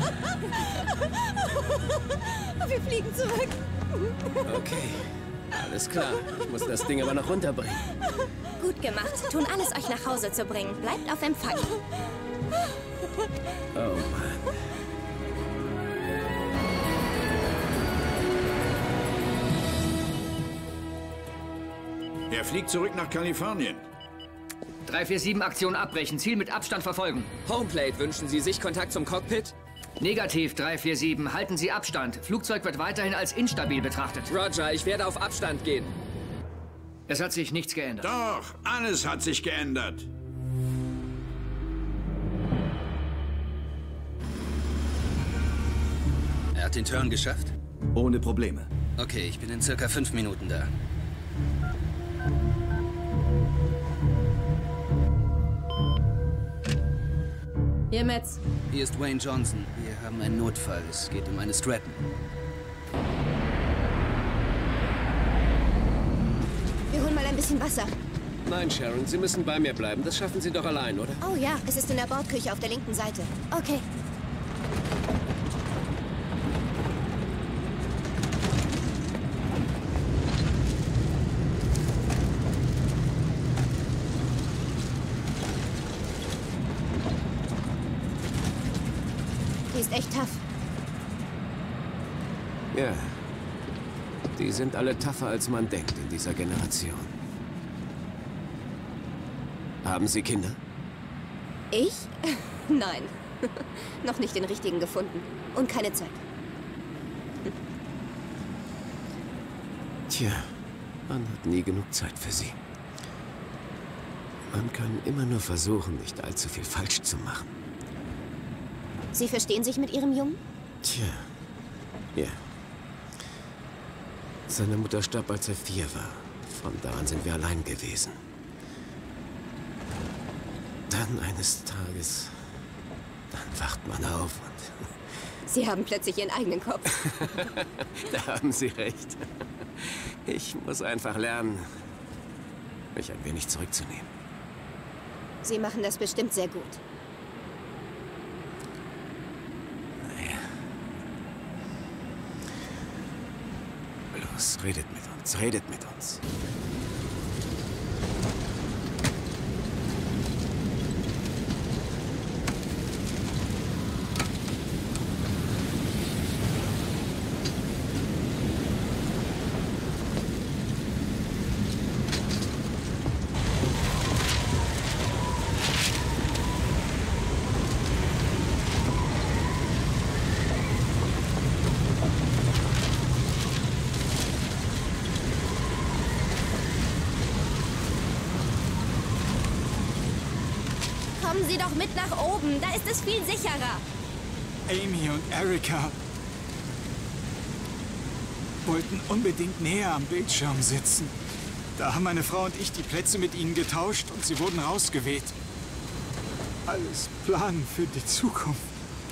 Wir fliegen zurück. Okay. Alles klar. Ich muss das Ding aber noch runterbringen. Gut gemacht. Tun alles, euch nach Hause zu bringen. Bleibt auf Empfang. Oh Mann. Er fliegt zurück nach Kalifornien. drei vier sieben, Aktion abbrechen. Ziel mit Abstand verfolgen. Homeplate, wünschen Sie sich Kontakt zum Cockpit? Negativ, drei vier sieben. Halten Sie Abstand. Flugzeug wird weiterhin als instabil betrachtet. Roger, ich werde auf Abstand gehen. Es hat sich nichts geändert. Doch, alles hat sich geändert. Er hat den Turn geschafft? Ohne Probleme. Okay, ich bin in circa fünf Minuten da. Hier, Metz. Hier ist Wayne Johnson. Wir haben einen Notfall. Es geht um eine Stratton. Wir holen mal ein bisschen Wasser. Nein, Sharon, Sie müssen bei mir bleiben. Das schaffen Sie doch allein, oder? Oh ja, es ist in der Bordküche auf der linken Seite. Okay. Die ist echt tough. Ja. Die sind alle tougher, als man denkt in dieser Generation. Haben Sie Kinder? Ich? Nein. Noch nicht den richtigen gefunden. Und keine Zeit. Tja, man hat nie genug Zeit für sie. Man kann immer nur versuchen, nicht allzu viel falsch zu machen. Sie verstehen sich mit Ihrem Jungen? Tja, ja. Seine Mutter starb, als er vier war. Von da an sind wir allein gewesen. Dann eines Tages, dann wacht man auf und... Sie haben plötzlich Ihren eigenen Kopf. Da haben Sie recht. Ich muss einfach lernen, mich ein wenig zurückzunehmen. Sie machen das bestimmt sehr gut. Naja. Los, redet mit uns, redet mit uns. Kommen Sie doch mit nach oben, da ist es viel sicherer. Amy und Erika wollten unbedingt näher am Bildschirm sitzen. Da haben meine Frau und ich die Plätze mit ihnen getauscht und sie wurden rausgeweht. Alles planen für die Zukunft.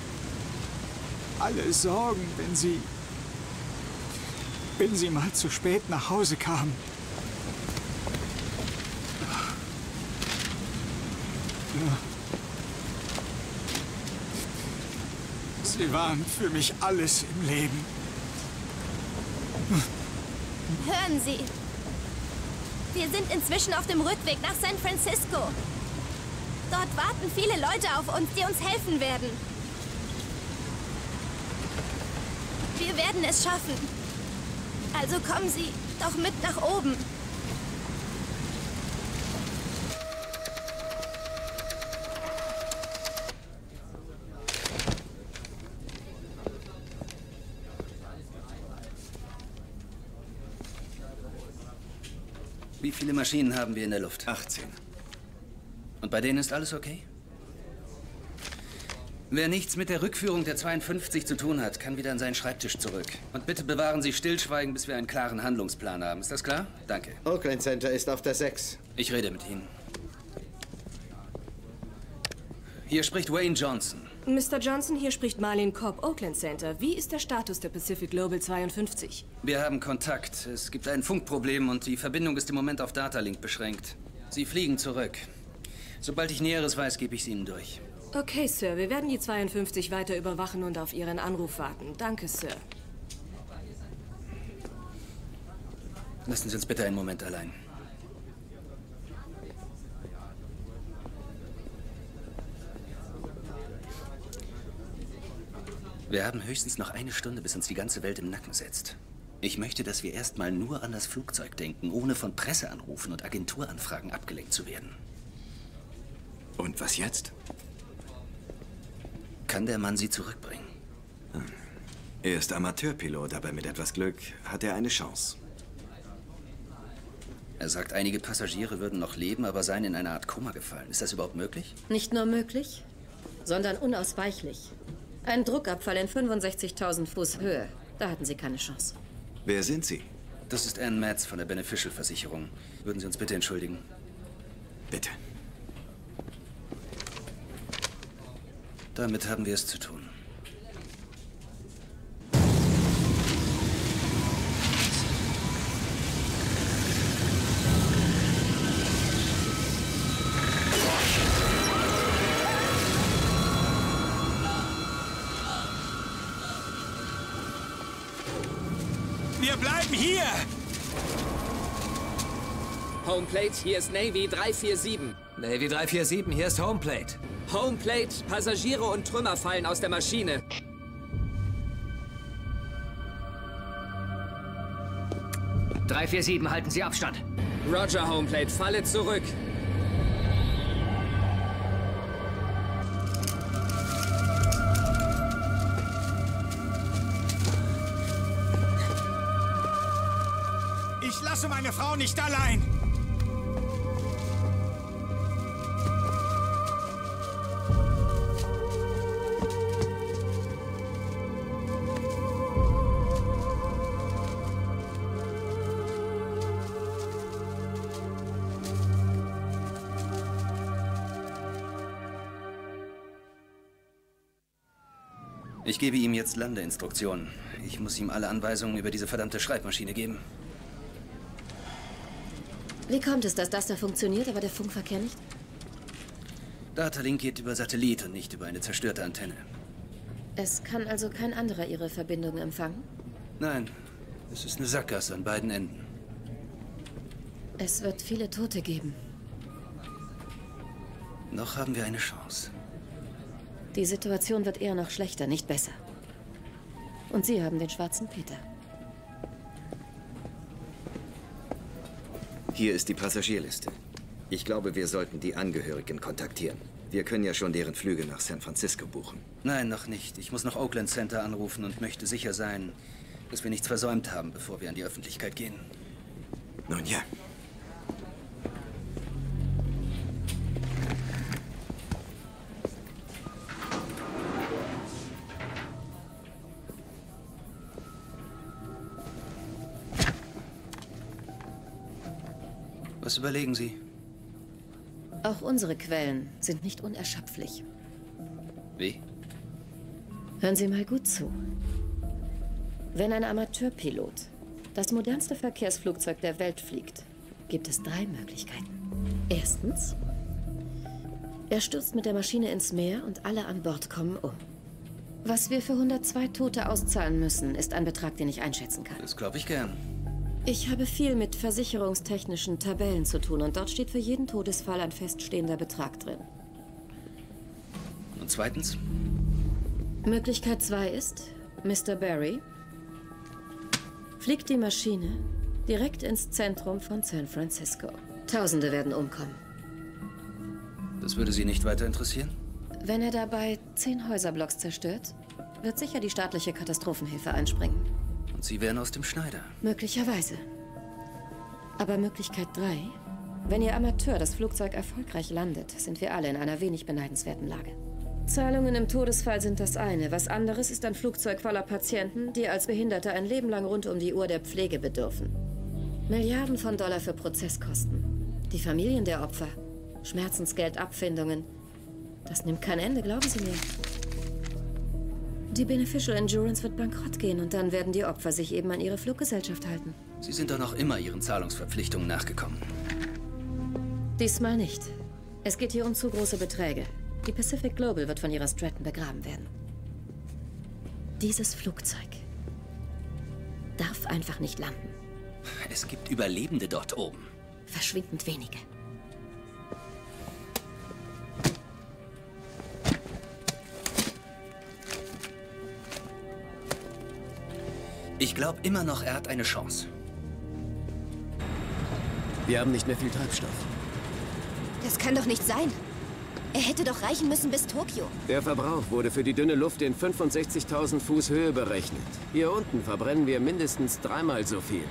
Alle Sorgen, wenn sie... wenn sie mal zu spät nach Hause kamen. Ja. Sie waren für mich alles im Leben. Hören Sie. Wir sind inzwischen auf dem Rückweg nach San Francisco. Dort warten viele Leute auf uns, die uns helfen werden. Wir werden es schaffen. Also kommen Sie doch mit nach oben. Wie viele Maschinen haben wir in der Luft? achtzehn. Und bei denen ist alles okay? Wer nichts mit der Rückführung der zweiundfünfzig zu tun hat, kann wieder an seinen Schreibtisch zurück. Und bitte bewahren Sie Stillschweigen, bis wir einen klaren Handlungsplan haben. Ist das klar? Danke. Oakland Center ist auf der sechs. Ich rede mit Ihnen. Hier spricht Wayne Johnson. Mister Johnson, hier spricht Marlene Cobb, Oakland Center. Wie ist der Status der Pacific Global zweiundfünfzig? Wir haben Kontakt. Es gibt ein Funkproblem und die Verbindung ist im Moment auf Datalink beschränkt. Sie fliegen zurück. Sobald ich Näheres weiß, gebe ich es Ihnen durch. Okay, Sir. Wir werden die zweiundfünfzig weiter überwachen und auf Ihren Anruf warten. Danke, Sir. Lassen Sie uns bitte einen Moment allein. Wir haben höchstens noch eine Stunde, bis uns die ganze Welt im Nacken setzt. Ich möchte, dass wir erstmal nur an das Flugzeug denken, ohne von Presseanrufen und Agenturanfragen abgelenkt zu werden. Und was jetzt? Kann der Mann Sie zurückbringen? Hm. Er ist Amateurpilot, aber mit etwas Glück hat er eine Chance. Er sagt, einige Passagiere würden noch leben, aber seien in eine Art Koma gefallen. Ist das überhaupt möglich? Nicht nur möglich, sondern unausweichlich. Ein Druckabfall in fünfundsechzigtausend Fuß Höhe. Da hatten Sie keine Chance. Wer sind Sie? Das ist Ann Metz von der Beneficial-Versicherung. Würden Sie uns bitte entschuldigen? Bitte. Damit haben wir es zu tun. Wir bleiben hier! Homeplate, hier ist Navy drei vier sieben. Navy drei vier sieben, hier ist Homeplate. Homeplate, Passagiere und Trümmer fallen aus der Maschine. drei vier sieben, halten Sie Abstand. Roger, Homeplate, falle zurück. Ich lasse meine Frau nicht allein! Ich gebe ihm jetzt Landeinstruktionen. Ich muss ihm alle Anweisungen über diese verdammte Schreibmaschine geben. Wie kommt es, dass das da funktioniert, aber der Funkverkehr nicht? Datalink geht über Satellit und nicht über eine zerstörte Antenne. Es kann also kein anderer Ihre Verbindungen empfangen? Nein, es ist eine Sackgasse an beiden Enden. Es wird viele Tote geben. Noch haben wir eine Chance. Die Situation wird eher noch schlechter, nicht besser. Und Sie haben den schwarzen Peter. Hier ist die Passagierliste. Ich glaube, wir sollten die Angehörigen kontaktieren. Wir können ja schon deren Flüge nach San Francisco buchen. Nein, noch nicht. Ich muss noch Oakland Center anrufen und möchte sicher sein, dass wir nichts versäumt haben, bevor wir an die Öffentlichkeit gehen. Nun ja. Was überlegen Sie? Auch unsere Quellen sind nicht unerschöpflich. Wie? Hören Sie mal gut zu. Wenn ein Amateurpilot das modernste Verkehrsflugzeug der Welt fliegt, gibt es drei Möglichkeiten. Erstens, er stürzt mit der Maschine ins Meer und alle an Bord kommen um. Was wir für hundertzwei Tote auszahlen müssen, ist ein Betrag, den ich einschätzen kann. Das glaube ich gern. Ich habe viel mit versicherungstechnischen Tabellen zu tun und dort steht für jeden Todesfall ein feststehender Betrag drin. Und zweitens? Möglichkeit zwei ist, Mister Barry fliegt die Maschine direkt ins Zentrum von San Francisco. Tausende werden umkommen. Das würde Sie nicht weiter interessieren? Wenn er dabei zehn Häuserblocks zerstört, wird sicher die staatliche Katastrophenhilfe einspringen. Und Sie wären aus dem Schneider. Möglicherweise. Aber Möglichkeit drei, wenn Ihr Amateur das Flugzeug erfolgreich landet, sind wir alle in einer wenig beneidenswerten Lage. Zahlungen im Todesfall sind das eine. Was anderes ist ein Flugzeug voller Patienten, die als Behinderte ein Leben lang rund um die Uhr der Pflege bedürfen. Milliarden von Dollar für Prozesskosten. Die Familien der Opfer. Schmerzensgeld, Abfindungen. Das nimmt kein Ende, glauben Sie mir. Die Beneficial Endurance wird bankrott gehen und dann werden die Opfer sich eben an ihre Fluggesellschaft halten. Sie sind doch noch immer Ihren Zahlungsverpflichtungen nachgekommen. Diesmal nicht. Es geht hier um zu große Beträge. Die Pacific Global wird von ihrer Stratton begraben werden. Dieses Flugzeug darf einfach nicht landen. Es gibt Überlebende dort oben. Verschwindend wenige. Ich glaube immer noch, er hat eine Chance. Wir haben nicht mehr viel Treibstoff. Das kann doch nicht sein. Er hätte doch reichen müssen bis Tokio. Der Verbrauch wurde für die dünne Luft in fünfundsechzigtausend Fuß Höhe berechnet. Hier unten verbrennen wir mindestens dreimal so viel.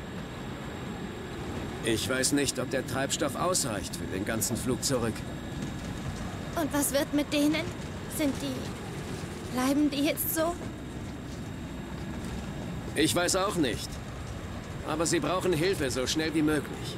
Ich weiß nicht, ob der Treibstoff ausreicht für den ganzen Flug zurück. Und was wird mit denen? Sind die... Bleiben die jetzt so? Ich weiß auch nicht. Aber sie brauchen Hilfe so schnell wie möglich.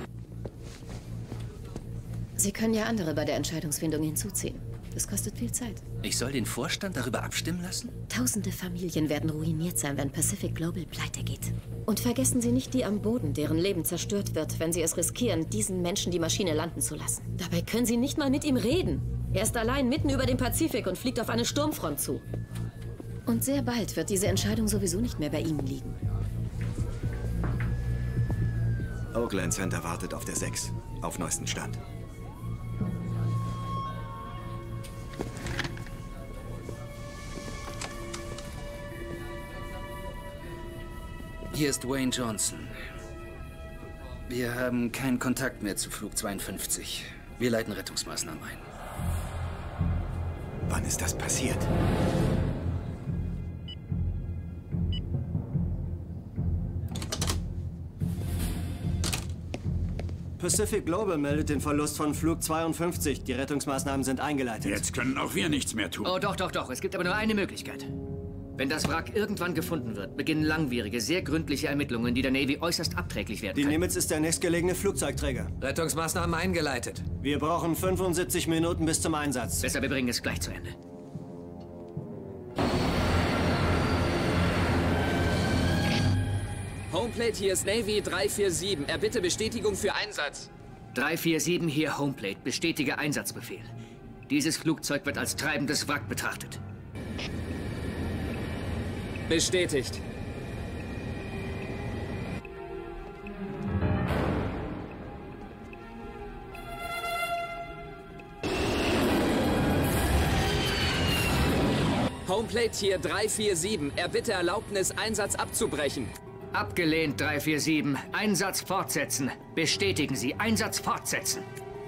Sie können ja andere bei der Entscheidungsfindung hinzuziehen. Das kostet viel Zeit. Ich soll den Vorstand darüber abstimmen lassen? Tausende Familien werden ruiniert sein, wenn Pacific Global pleite geht. Und vergessen Sie nicht die am Boden, deren Leben zerstört wird, wenn Sie es riskieren, diesen Menschen die Maschine landen zu lassen. Dabei können Sie nicht mal mit ihm reden. Er ist allein mitten über dem Pazifik und fliegt auf eine Sturmfront zu. Und sehr bald wird diese Entscheidung sowieso nicht mehr bei Ihnen liegen. Oakland Center wartet auf der sechs. Auf neuesten Stand. Hier ist Wayne Johnson. Wir haben keinen Kontakt mehr zu Flug zweiundfünfzig. Wir leiten Rettungsmaßnahmen ein. Wann ist das passiert? Pacific Global meldet den Verlust von Flug zweiundfünfzig. Die Rettungsmaßnahmen sind eingeleitet. Jetzt können auch wir nichts mehr tun. Oh, doch, doch, doch. Es gibt aber nur eine Möglichkeit. Wenn das Wrack irgendwann gefunden wird, beginnen langwierige, sehr gründliche Ermittlungen, die der Navy äußerst abträglich werden Die können. Nimitz ist der nächstgelegene Flugzeugträger. Rettungsmaßnahmen eingeleitet. Wir brauchen fünfundsiebzig Minuten bis zum Einsatz. Besser, wir bringen es gleich zu Ende. Homeplate, hier ist Navy drei vier sieben. Erbitte Bestätigung für Einsatz. drei vier sieben, hier Homeplate. Bestätige Einsatzbefehl. Dieses Flugzeug wird als treibendes Wrack betrachtet. Bestätigt. Homeplate hier drei vier sieben. Erbitte Erlaubnis, Einsatz abzubrechen. Abgelehnt, drei vier sieben. Einsatz fortsetzen. Bestätigen Sie. Einsatz fortsetzen.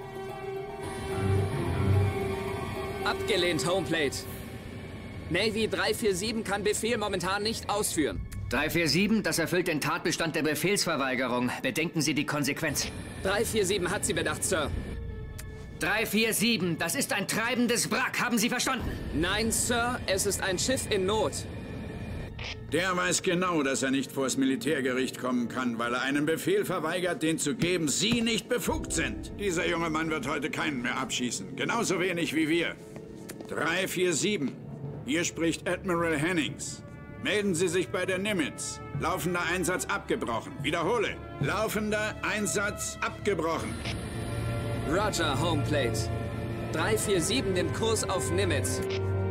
Abgelehnt, Homeplate. Navy drei vier sieben kann Befehl momentan nicht ausführen. drei vier sieben, das erfüllt den Tatbestand der Befehlsverweigerung. Bedenken Sie die Konsequenz. drei vier sieben hat sie bedacht, Sir. drei vier sieben, das ist ein treibendes Wrack. Haben Sie verstanden? Nein, Sir, es ist ein Schiff in Not. Der weiß genau, dass er nicht vors Militärgericht kommen kann, weil er einen Befehl verweigert, den zu geben Sie nicht befugt sind. Dieser junge Mann wird heute keinen mehr abschießen. Genauso wenig wie wir. drei vier sieben. Hier spricht Admiral Hennings. Melden Sie sich bei der Nimitz. Laufender Einsatz abgebrochen. Wiederhole. Laufender Einsatz abgebrochen. Roger, Homeplate. drei vier sieben nimmt Kurs auf Nimitz.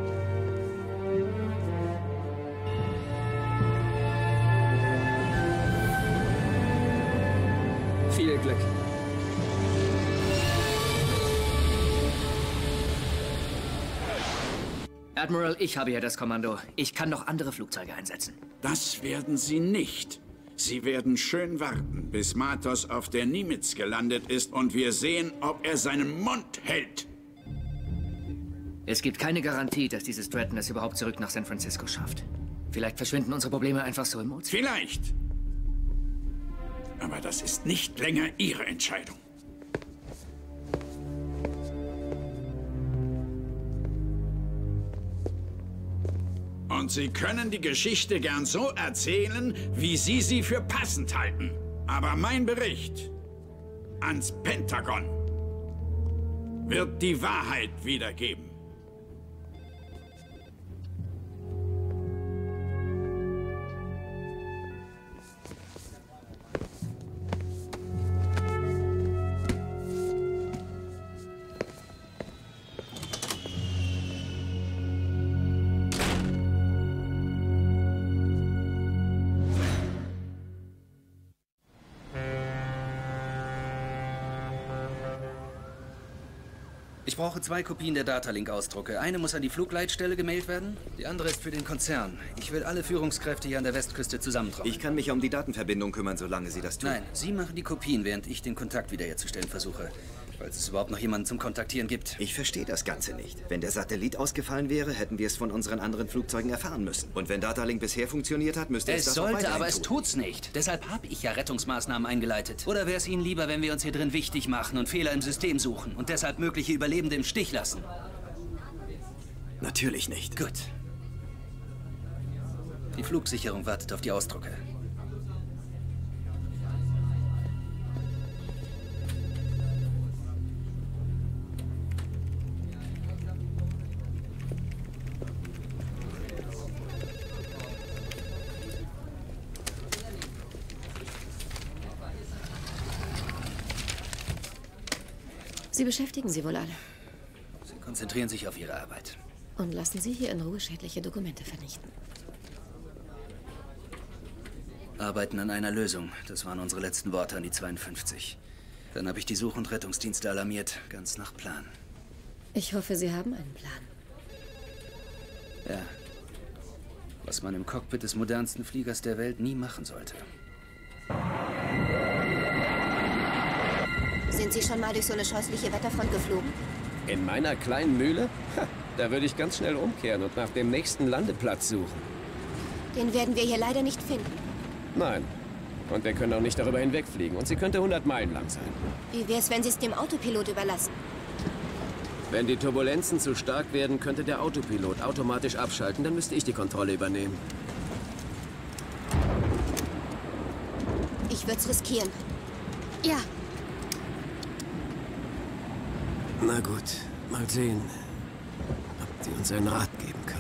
Viel Glück. Admiral, ich habe ja das Kommando. Ich kann noch andere Flugzeuge einsetzen. Das werden Sie nicht. Sie werden schön warten, bis Matos auf der Nimitz gelandet ist und wir sehen, ob er seinen Mund hält. Es gibt keine Garantie, dass dieses Stratton es überhaupt zurück nach San Francisco schafft. Vielleicht verschwinden unsere Probleme einfach so im Ozean. Vielleicht. Aber das ist nicht länger Ihre Entscheidung. Und Sie können die Geschichte gern so erzählen, wie Sie sie für passend halten. Aber mein Bericht ans Pentagon wird die Wahrheit wiedergeben. Ich brauche zwei Kopien der Datalink-Ausdrucke. Eine muss an die Flugleitstelle gemailt werden, die andere ist für den Konzern. Ich will alle Führungskräfte hier an der Westküste zusammentrommeln. Ich kann mich um die Datenverbindung kümmern, solange Sie das tun. Nein, Sie machen die Kopien, während ich den Kontakt wiederherzustellen versuche. Falls es überhaupt noch jemanden zum Kontaktieren gibt. Ich verstehe das Ganze nicht. Wenn der Satellit ausgefallen wäre, hätten wir es von unseren anderen Flugzeugen erfahren müssen. Und wenn Datalink bisher funktioniert hat, müsste es, es das auch sollte, weiterhin aber es tun. tut's nicht. Deshalb habe ich ja Rettungsmaßnahmen eingeleitet. Oder wäre es Ihnen lieber, wenn wir uns hier drin wichtig machen und Fehler im System suchen und deshalb mögliche Überlebende im Stich lassen? Natürlich nicht. Gut. Die Flugsicherung wartet auf die Ausdrucke. Sie beschäftigen Sie wohl alle. Sie konzentrieren sich auf Ihre Arbeit. Und lassen Sie hier in Ruhe schädliche Dokumente vernichten. Arbeiten an einer Lösung. Das waren unsere letzten Worte an die zweiundfünfzig. Dann habe ich die Such- und Rettungsdienste alarmiert. Ganz nach Plan. Ich hoffe, Sie haben einen Plan. Ja. Was man im Cockpit des modernsten Fliegers der Welt nie machen sollte. Sind Sie schon mal durch so eine scheußliche Wetterfront geflogen? In meiner kleinen Mühle? Ha, da würde ich ganz schnell umkehren und nach dem nächsten Landeplatz suchen. Den werden wir hier leider nicht finden. Nein. Und wir können auch nicht darüber hinwegfliegen. Und sie könnte hundert Meilen lang sein. Wie wär's, wenn Sie es dem Autopilot überlassen? Wenn die Turbulenzen zu stark werden, könnte der Autopilot automatisch abschalten. Dann müsste ich die Kontrolle übernehmen. Ich würde es riskieren. Ja. Na gut, mal sehen, ob Sie uns einen Rat geben können.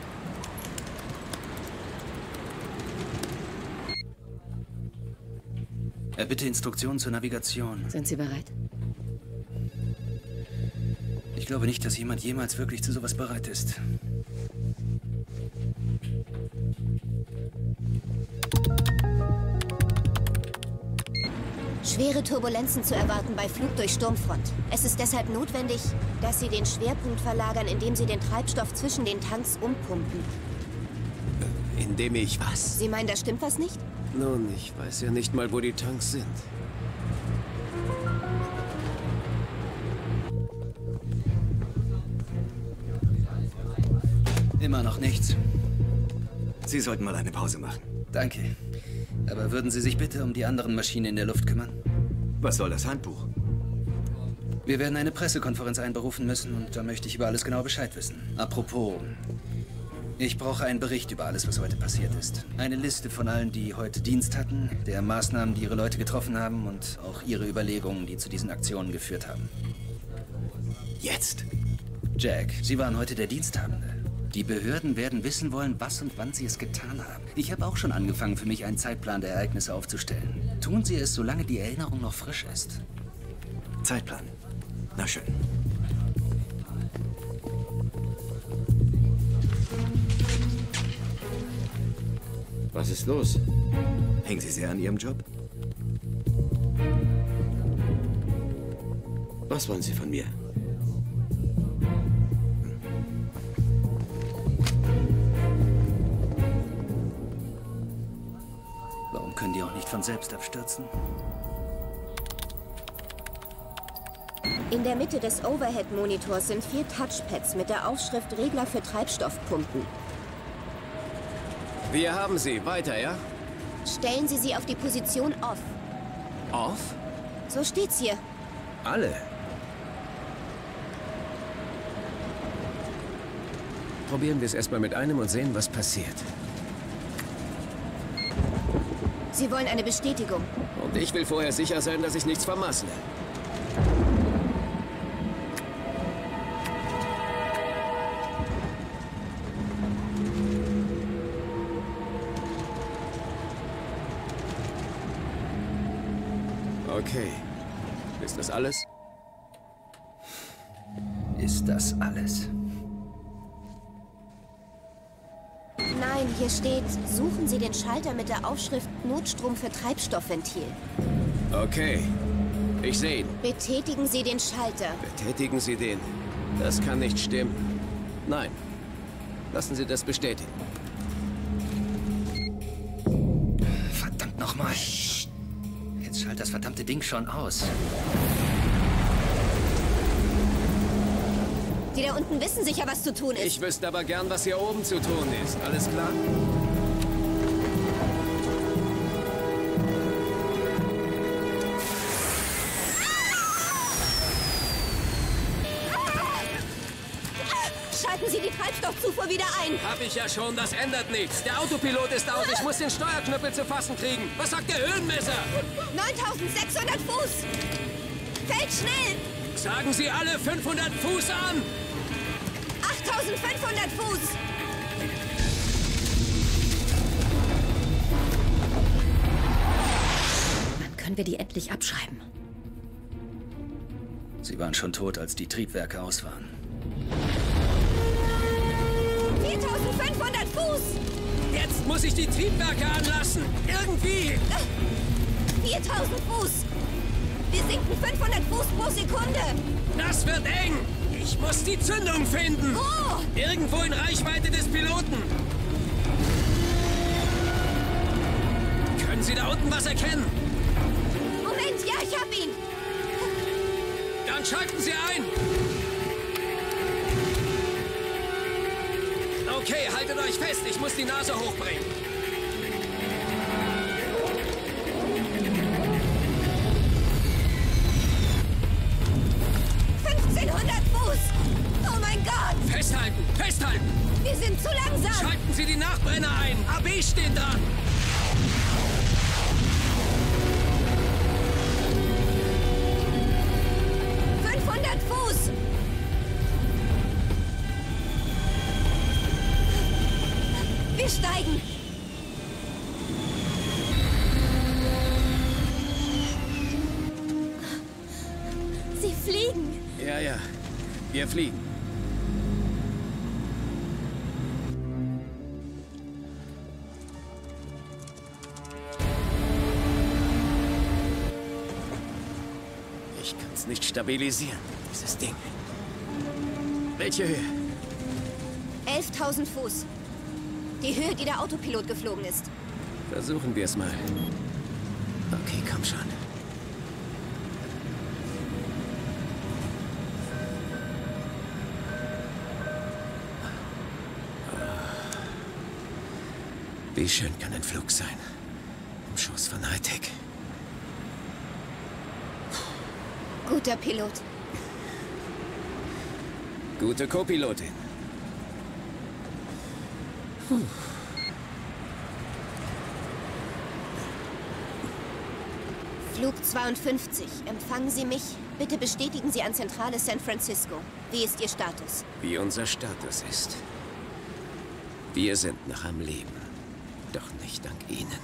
Bitte Instruktionen zur Navigation. Sind Sie bereit? Ich glaube nicht, dass jemand jemals wirklich zu sowas bereit ist. Schwere Turbulenzen zu erwarten bei Flug durch Sturmfront. Es ist deshalb notwendig, dass Sie den Schwerpunkt verlagern, indem Sie den Treibstoff zwischen den Tanks umpumpen. Indem ich was? Sie meinen, da stimmt was nicht? Nun, ich weiß ja nicht mal, wo die Tanks sind. Immer noch nichts. Sie sollten mal eine Pause machen. Danke. Aber würden Sie sich bitte um die anderen Maschinen in der Luft kümmern? Was soll das Handbuch? Wir werden eine Pressekonferenz einberufen müssen und da möchte ich über alles genau Bescheid wissen. Apropos, ich brauche einen Bericht über alles, was heute passiert ist. Eine Liste von allen, die heute Dienst hatten, der Maßnahmen, die ihre Leute getroffen haben und auch ihre Überlegungen, die zu diesen Aktionen geführt haben. Jetzt? Jack, Sie waren heute der Diensthabende. Die Behörden werden wissen wollen, was und wann Sie es getan haben. Ich habe auch schon angefangen, für mich einen Zeitplan der Ereignisse aufzustellen. Tun Sie es, solange die Erinnerung noch frisch ist. Zeitplan. Na schön. Was ist los? Hängen Sie sehr an Ihrem Job? Was wollen Sie von mir? Warum können die auch nicht von selbst abstürzen? In der Mitte des Overhead-Monitors sind vier Touchpads mit der Aufschrift Regler für Treibstoffpumpen. Wir haben sie. Weiter, ja? Stellen Sie sie auf die Position Off. Off? So steht's hier. Alle? Probieren wir es erstmal mit einem und sehen, was passiert. Sie wollen eine Bestätigung. Und ich will vorher sicher sein, dass ich nichts vermassle. Okay. Ist das alles? Ist das alles? Nein, hier steht, suchen Sie den Schalter mit der Aufschrift Notstrom für Treibstoffventil. Okay. Ich sehe ihn. Betätigen Sie den Schalter. Betätigen Sie den. Das kann nicht stimmen. Nein. Lassen Sie das bestätigen. Verdammt nochmal. Jetzt schaltet das verdammte Ding schon aus. Die da unten wissen sicher, was zu tun ist. Ich wüsste aber gern, was hier oben zu tun ist. Alles klar? Schalten Sie die Treibstoffzufuhr wieder ein. Hab ich ja schon, das ändert nichts. Der Autopilot ist aus. Ich muss den Steuerknüppel zu fassen kriegen. Was sagt der Höhenmesser? neuntausendsechshundert Fuß. Fällt schnell. Sagen Sie alle fünfhundert Fuß an. achttausendfünfhundert Fuß. Wann können wir die endlich abschreiben? Sie waren schon tot, als die Triebwerke aus waren. viertausendfünfhundert Fuß. Jetzt muss ich die Triebwerke anlassen. Irgendwie. viertausend Fuß. Wir sinken fünfhundert Fuß pro Sekunde. Das wird eng. Ich muss die Zündung finden. Wo? Irgendwo in Reichweite des Piloten. Können Sie da unten was erkennen? Moment, ja, ich hab ihn. Schalten Sie ein! Okay, haltet euch fest, ich muss die Nase hochbringen. fünfzehnhundert Fuß! Oh mein Gott! Festhalten, festhalten! Wir sind zu langsam! Schalten Sie die Nachbrenner ein! A B steht dran! fünfhundert Fuß! Wir steigen! Sie fliegen! Ja, ja. Wir fliegen. Ich kann es nicht stabilisieren, dieses Ding. Welche Höhe? elftausend Fuß. Die Höhe, die der Autopilot geflogen ist. Versuchen wir es mal. Okay, komm schon. Wie schön kann ein Flug sein? Im Schoß von Hightech. Guter Pilot. Gute Co-Pilotin. Puh. Flug zweiundfünfzig. Empfangen Sie mich? Bitte bestätigen Sie an Zentrale San Francisco. Wie ist Ihr Status? Wie unser Status ist. Wir sind noch am Leben. Doch nicht dank Ihnen.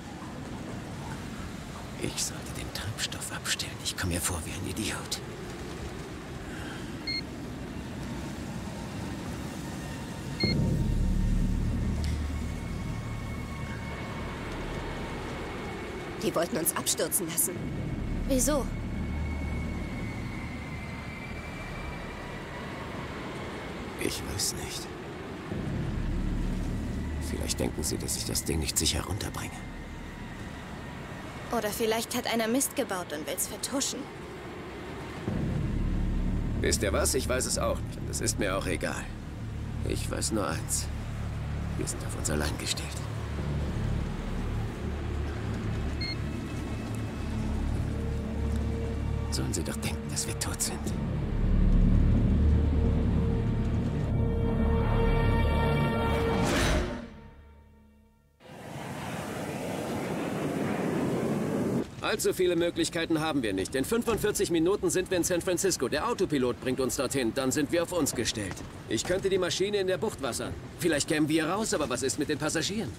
Ich sollte den Treibstoff abstellen. Ich komme mir vor wie ein Idiot. Die wollten uns abstürzen lassen. Wieso? Ich weiß nicht. Vielleicht denken sie, dass ich das Ding nicht sicher runterbringe. Oder vielleicht hat einer Mist gebaut und will's vertuschen. Wisst ihr was? Ich weiß es auch nicht. Und es ist mir auch egal. Ich weiß nur eins. Wir sind auf uns allein gestellt. Sollen sie doch denken, dass wir tot sind. Allzu viele Möglichkeiten haben wir nicht. In fünfundvierzig Minuten sind wir in San Francisco. Der Autopilot bringt uns dorthin. Dann sind wir auf uns gestellt. Ich könnte die Maschine in der Bucht wassern. Vielleicht kämen wir raus, aber was ist mit den Passagieren?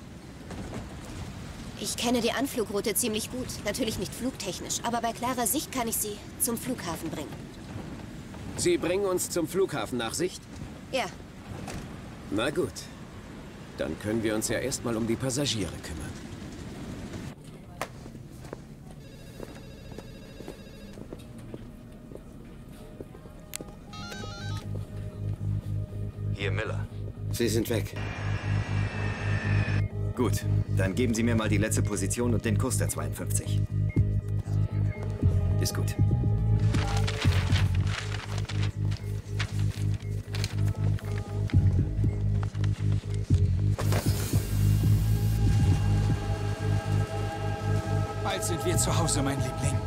Ich kenne die Anflugroute ziemlich gut. Natürlich nicht flugtechnisch, aber bei klarer Sicht kann ich sie zum Flughafen bringen. Sie bringen uns zum Flughafen nach Sicht? Ja. Na gut. Dann können wir uns ja erstmal um die Passagiere kümmern. Hier, Miller. Sie sind weg. Gut, dann geben Sie mir mal die letzte Position und den Kurs der zweiundfünfzig. Ist gut. Bald sind wir zu Hause, mein Liebling.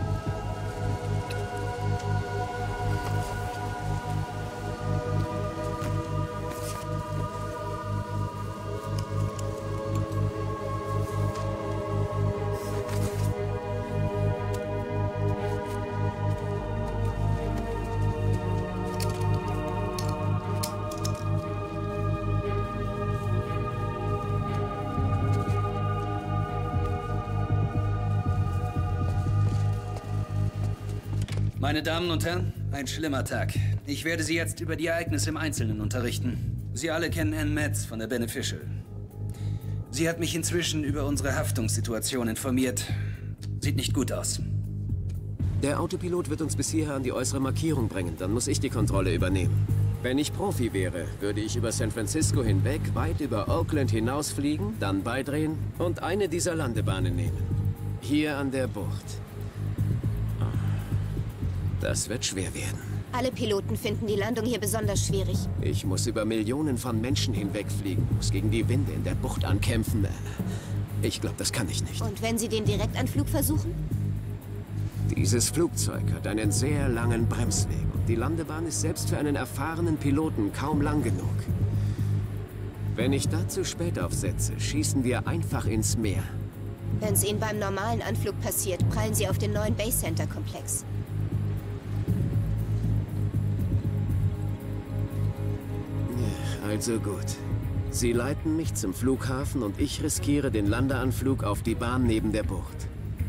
Meine Damen und Herren, ein schlimmer Tag. Ich werde Sie jetzt über die Ereignisse im Einzelnen unterrichten. Sie alle kennen Ann Metz von der Beneficial. Sie hat mich inzwischen über unsere Haftungssituation informiert. Sieht nicht gut aus. Der Autopilot wird uns bis hierher an die äußere Markierung bringen. Dann muss ich die Kontrolle übernehmen. Wenn ich Profi wäre, würde ich über San Francisco hinweg, weit über Oakland hinausfliegen, dann beidrehen und eine dieser Landebahnen nehmen. Hier an der Bucht. Das wird schwer werden. Alle Piloten finden die Landung hier besonders schwierig. Ich muss über Millionen von Menschen hinwegfliegen, muss gegen die Winde in der Bucht ankämpfen. Ich glaube, das kann ich nicht. Und wenn Sie den Direktanflug versuchen? Dieses Flugzeug hat einen sehr langen Bremsweg und die Landebahn ist selbst für einen erfahrenen Piloten kaum lang genug. Wenn ich da zu spät aufsetze, schießen wir einfach ins Meer. Wenn es Ihnen beim normalen Anflug passiert, prallen Sie auf den neuen Base Center Komplex. Also gut. Sie leiten mich zum Flughafen und ich riskiere den Landeanflug auf die Bahn neben der Bucht.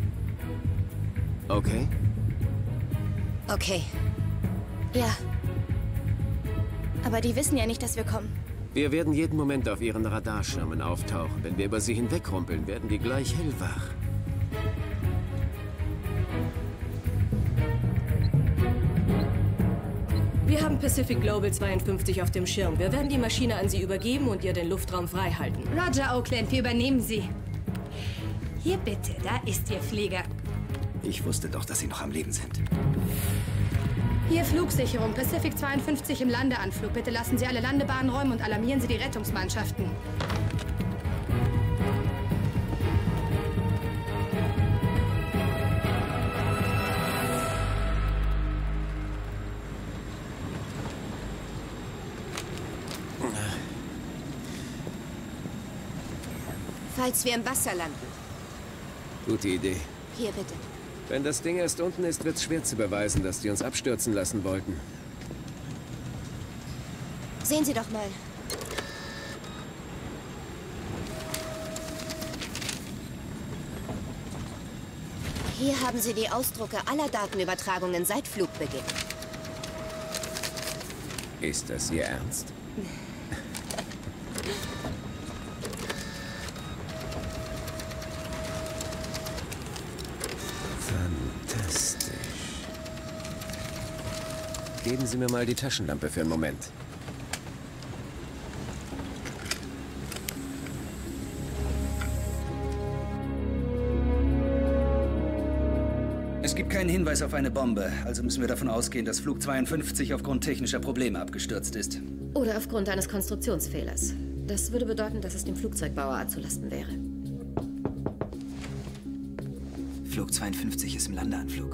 Okay? Okay. Ja. Aber die wissen ja nicht, dass wir kommen. Wir werden jeden Moment auf ihren Radarschirmen auftauchen. Wenn wir über sie hinwegrumpeln, werden die gleich hellwach. Wir haben Pacific Global zweiundfünfzig auf dem Schirm. Wir werden die Maschine an Sie übergeben und ihr den Luftraum frei halten. Roger, Oakland, wir übernehmen Sie. Hier bitte, da ist Ihr Flieger. Ich wusste doch, dass Sie noch am Leben sind. Hier Flugsicherung, Pacific zweiundfünfzig im Landeanflug. Bitte lassen Sie alle Landebahnen räumen und alarmieren Sie die Rettungsmannschaften. Falls wir im Wasser landen. Gute Idee. Hier bitte. Wenn das Ding erst unten ist, wird es schwer zu beweisen, dass die uns abstürzen lassen wollten. Sehen Sie doch mal. Hier haben Sie die Ausdrucke aller Datenübertragungen seit Flugbeginn. Ist das Ihr Ernst? Fantastisch. Geben Sie mir mal die Taschenlampe für einen Moment. Es gibt keinen Hinweis auf eine Bombe, also müssen wir davon ausgehen, dass Flug zweiundfünfzig aufgrund technischer Probleme abgestürzt ist. Oder aufgrund eines Konstruktionsfehlers. Das würde bedeuten, dass es dem Flugzeugbauer anzulasten wäre. Flug zweiundfünfzig ist im Landeanflug.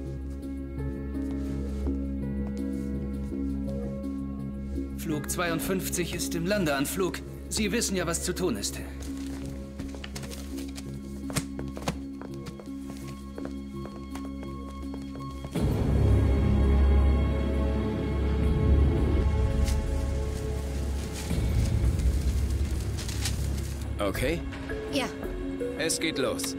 Flug zweiundfünfzig ist im Landeanflug. Sie wissen ja, was zu tun ist. Okay? Ja. Es geht los.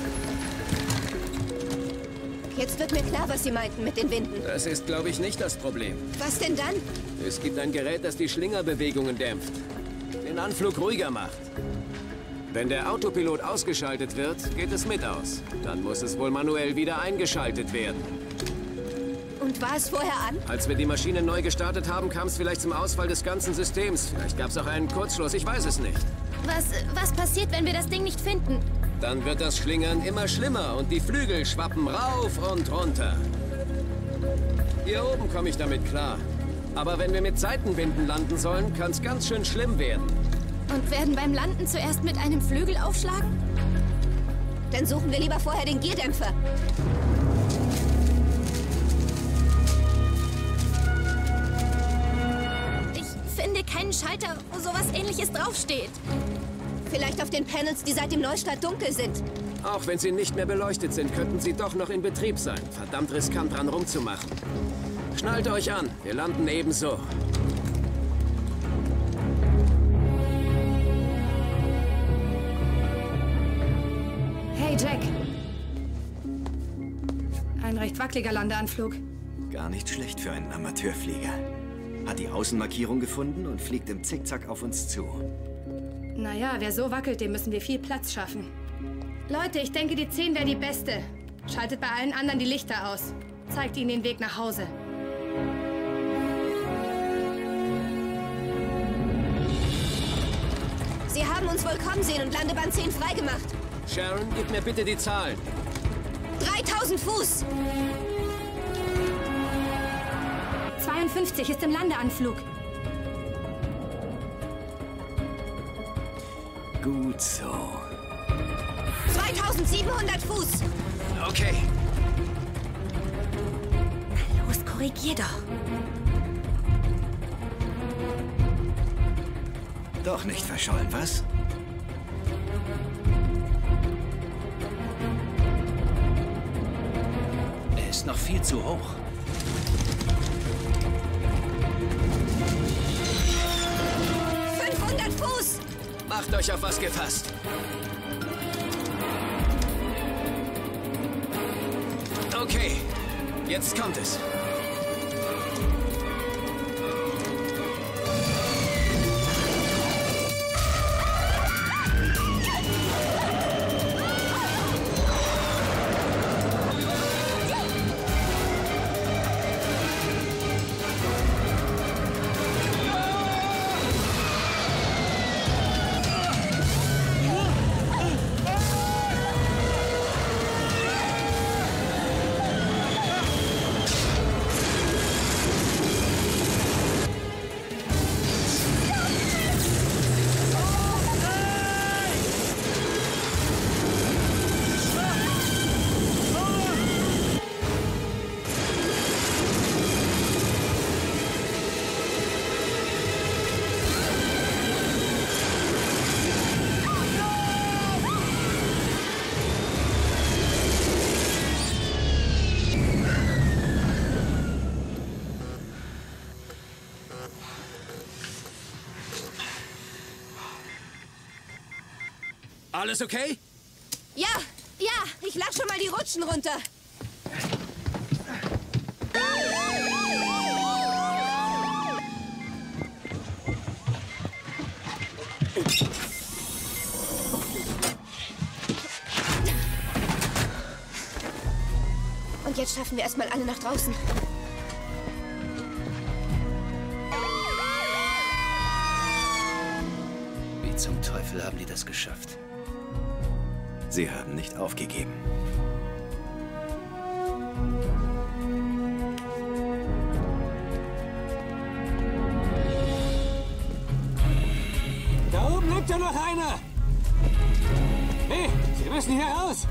Jetzt wird mir klar, was Sie meinten mit den Winden. Das ist, glaube ich, nicht das Problem. Was denn dann? Es gibt ein Gerät, das die Schlingerbewegungen dämpft. Den Anflug ruhiger macht. Wenn der Autopilot ausgeschaltet wird, geht es mit aus. Dann muss es wohl manuell wieder eingeschaltet werden. Und war es vorher an? Als wir die Maschine neu gestartet haben, kam es vielleicht zum Ausfall des ganzen Systems. Vielleicht gab es auch einen Kurzschluss, ich weiß es nicht. Was, was passiert, wenn wir das Ding nicht finden? Dann wird das Schlingern immer schlimmer und die Flügel schwappen rauf und runter. Hier oben komme ich damit klar. Aber wenn wir mit Seitenwinden landen sollen, kann es ganz schön schlimm werden. Und werden beim Landen zuerst mit einem Flügel aufschlagen? Dann suchen wir lieber vorher den Gierdämpfer. Ich finde keinen Schalter, wo sowas Ähnliches draufsteht. Vielleicht auf den Panels, die seit dem Neustart dunkel sind. Auch wenn sie nicht mehr beleuchtet sind, könnten sie doch noch in Betrieb sein. Verdammt riskant dran rumzumachen. Schnallt euch an, wir landen ebenso. Hey, Jack. Ein recht wackeliger Landeanflug. Gar nicht schlecht für einen Amateurflieger. Hat die Außenmarkierung gefunden und fliegt im Zickzack auf uns zu. Naja, wer so wackelt, dem müssen wir viel Platz schaffen. Leute, ich denke, die zehn wäre die beste. Schaltet bei allen anderen die Lichter aus. Zeigt ihnen den Weg nach Hause. Sie haben uns wohl kommen sehen und Landebahn zehn freigemacht. Sharon, gib mir bitte die Zahlen. dreitausend Fuß. zweiundfünfzig ist im Landeanflug. Gut so. zweitausendsiebenhundert Fuß. Okay. Los, korrigier doch. Doch nicht verschollen, was? Er ist noch viel zu hoch. fünfhundert Fuß. Macht euch auf was gefasst. Okay, jetzt kommt es. Alles okay? Ja, ja, ich lach schon mal die Rutschen runter. Und jetzt schaffen wir erstmal alle nach draußen. Wie zum Teufel haben die das geschafft? Sie haben nicht aufgegeben. Da oben liegt ja noch einer! Hey, Sie müssen hier raus!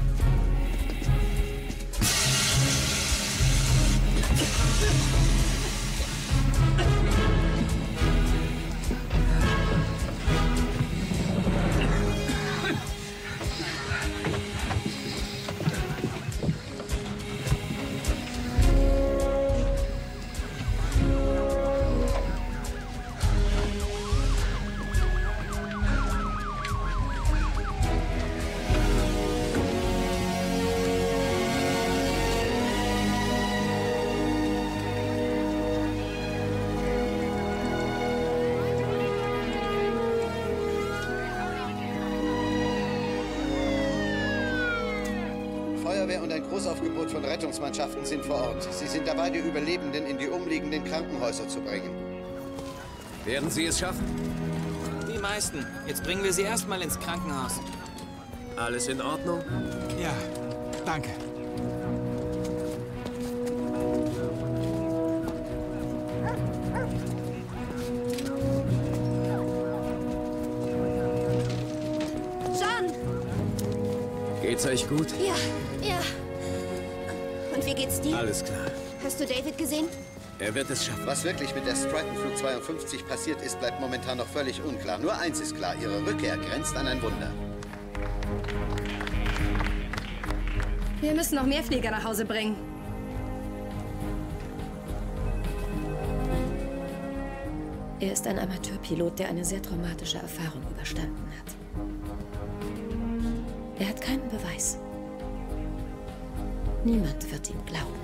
Und ein Großaufgebot von Rettungsmannschaften sind vor Ort. Sie sind dabei, die Überlebenden in die umliegenden Krankenhäuser zu bringen. Werden Sie es schaffen? Die meisten. Jetzt bringen wir sie erstmal ins Krankenhaus. Alles in Ordnung? Ja, danke. John! Geht's euch gut? Ja, ja. Und wie geht's dir? Alles klar. Hast du David gesehen? Er wird es schaffen. Was wirklich mit der Stratton Flug zweiundfünfzig passiert ist, bleibt momentan noch völlig unklar. Nur eins ist klar, ihre Rückkehr grenzt an ein Wunder. Wir müssen noch mehr Flieger nach Hause bringen. Er ist ein Amateurpilot, der eine sehr traumatische Erfahrung überstanden hat. Er hat keinen Beweis. Niemand wird ihm glauben.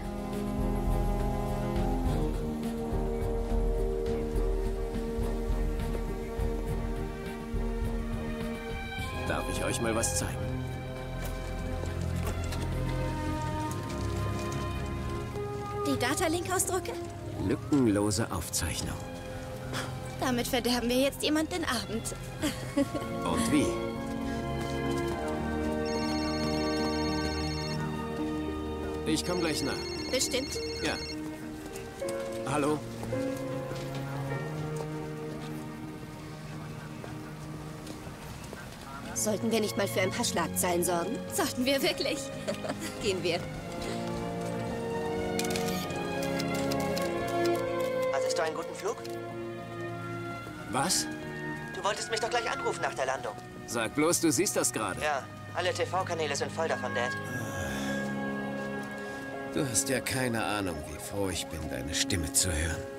Darf ich euch mal was zeigen? Die Datalink-Ausdrucke? Lückenlose Aufzeichnung. Damit verderben wir jetzt jemand den Abend. Und wie? Ich komme gleich nach. Bestimmt. Ja. Hallo? Sollten wir nicht mal für ein paar Schlagzeilen sorgen? Sollten wir wirklich? Gehen wir. Hattest du einen guten Flug? Was? Du wolltest mich doch gleich anrufen nach der Landung. Sag bloß, du siehst das gerade. Ja, alle T V-Kanäle sind voll davon, Dad. Du hast ja keine Ahnung, wie froh ich bin, deine Stimme zu hören.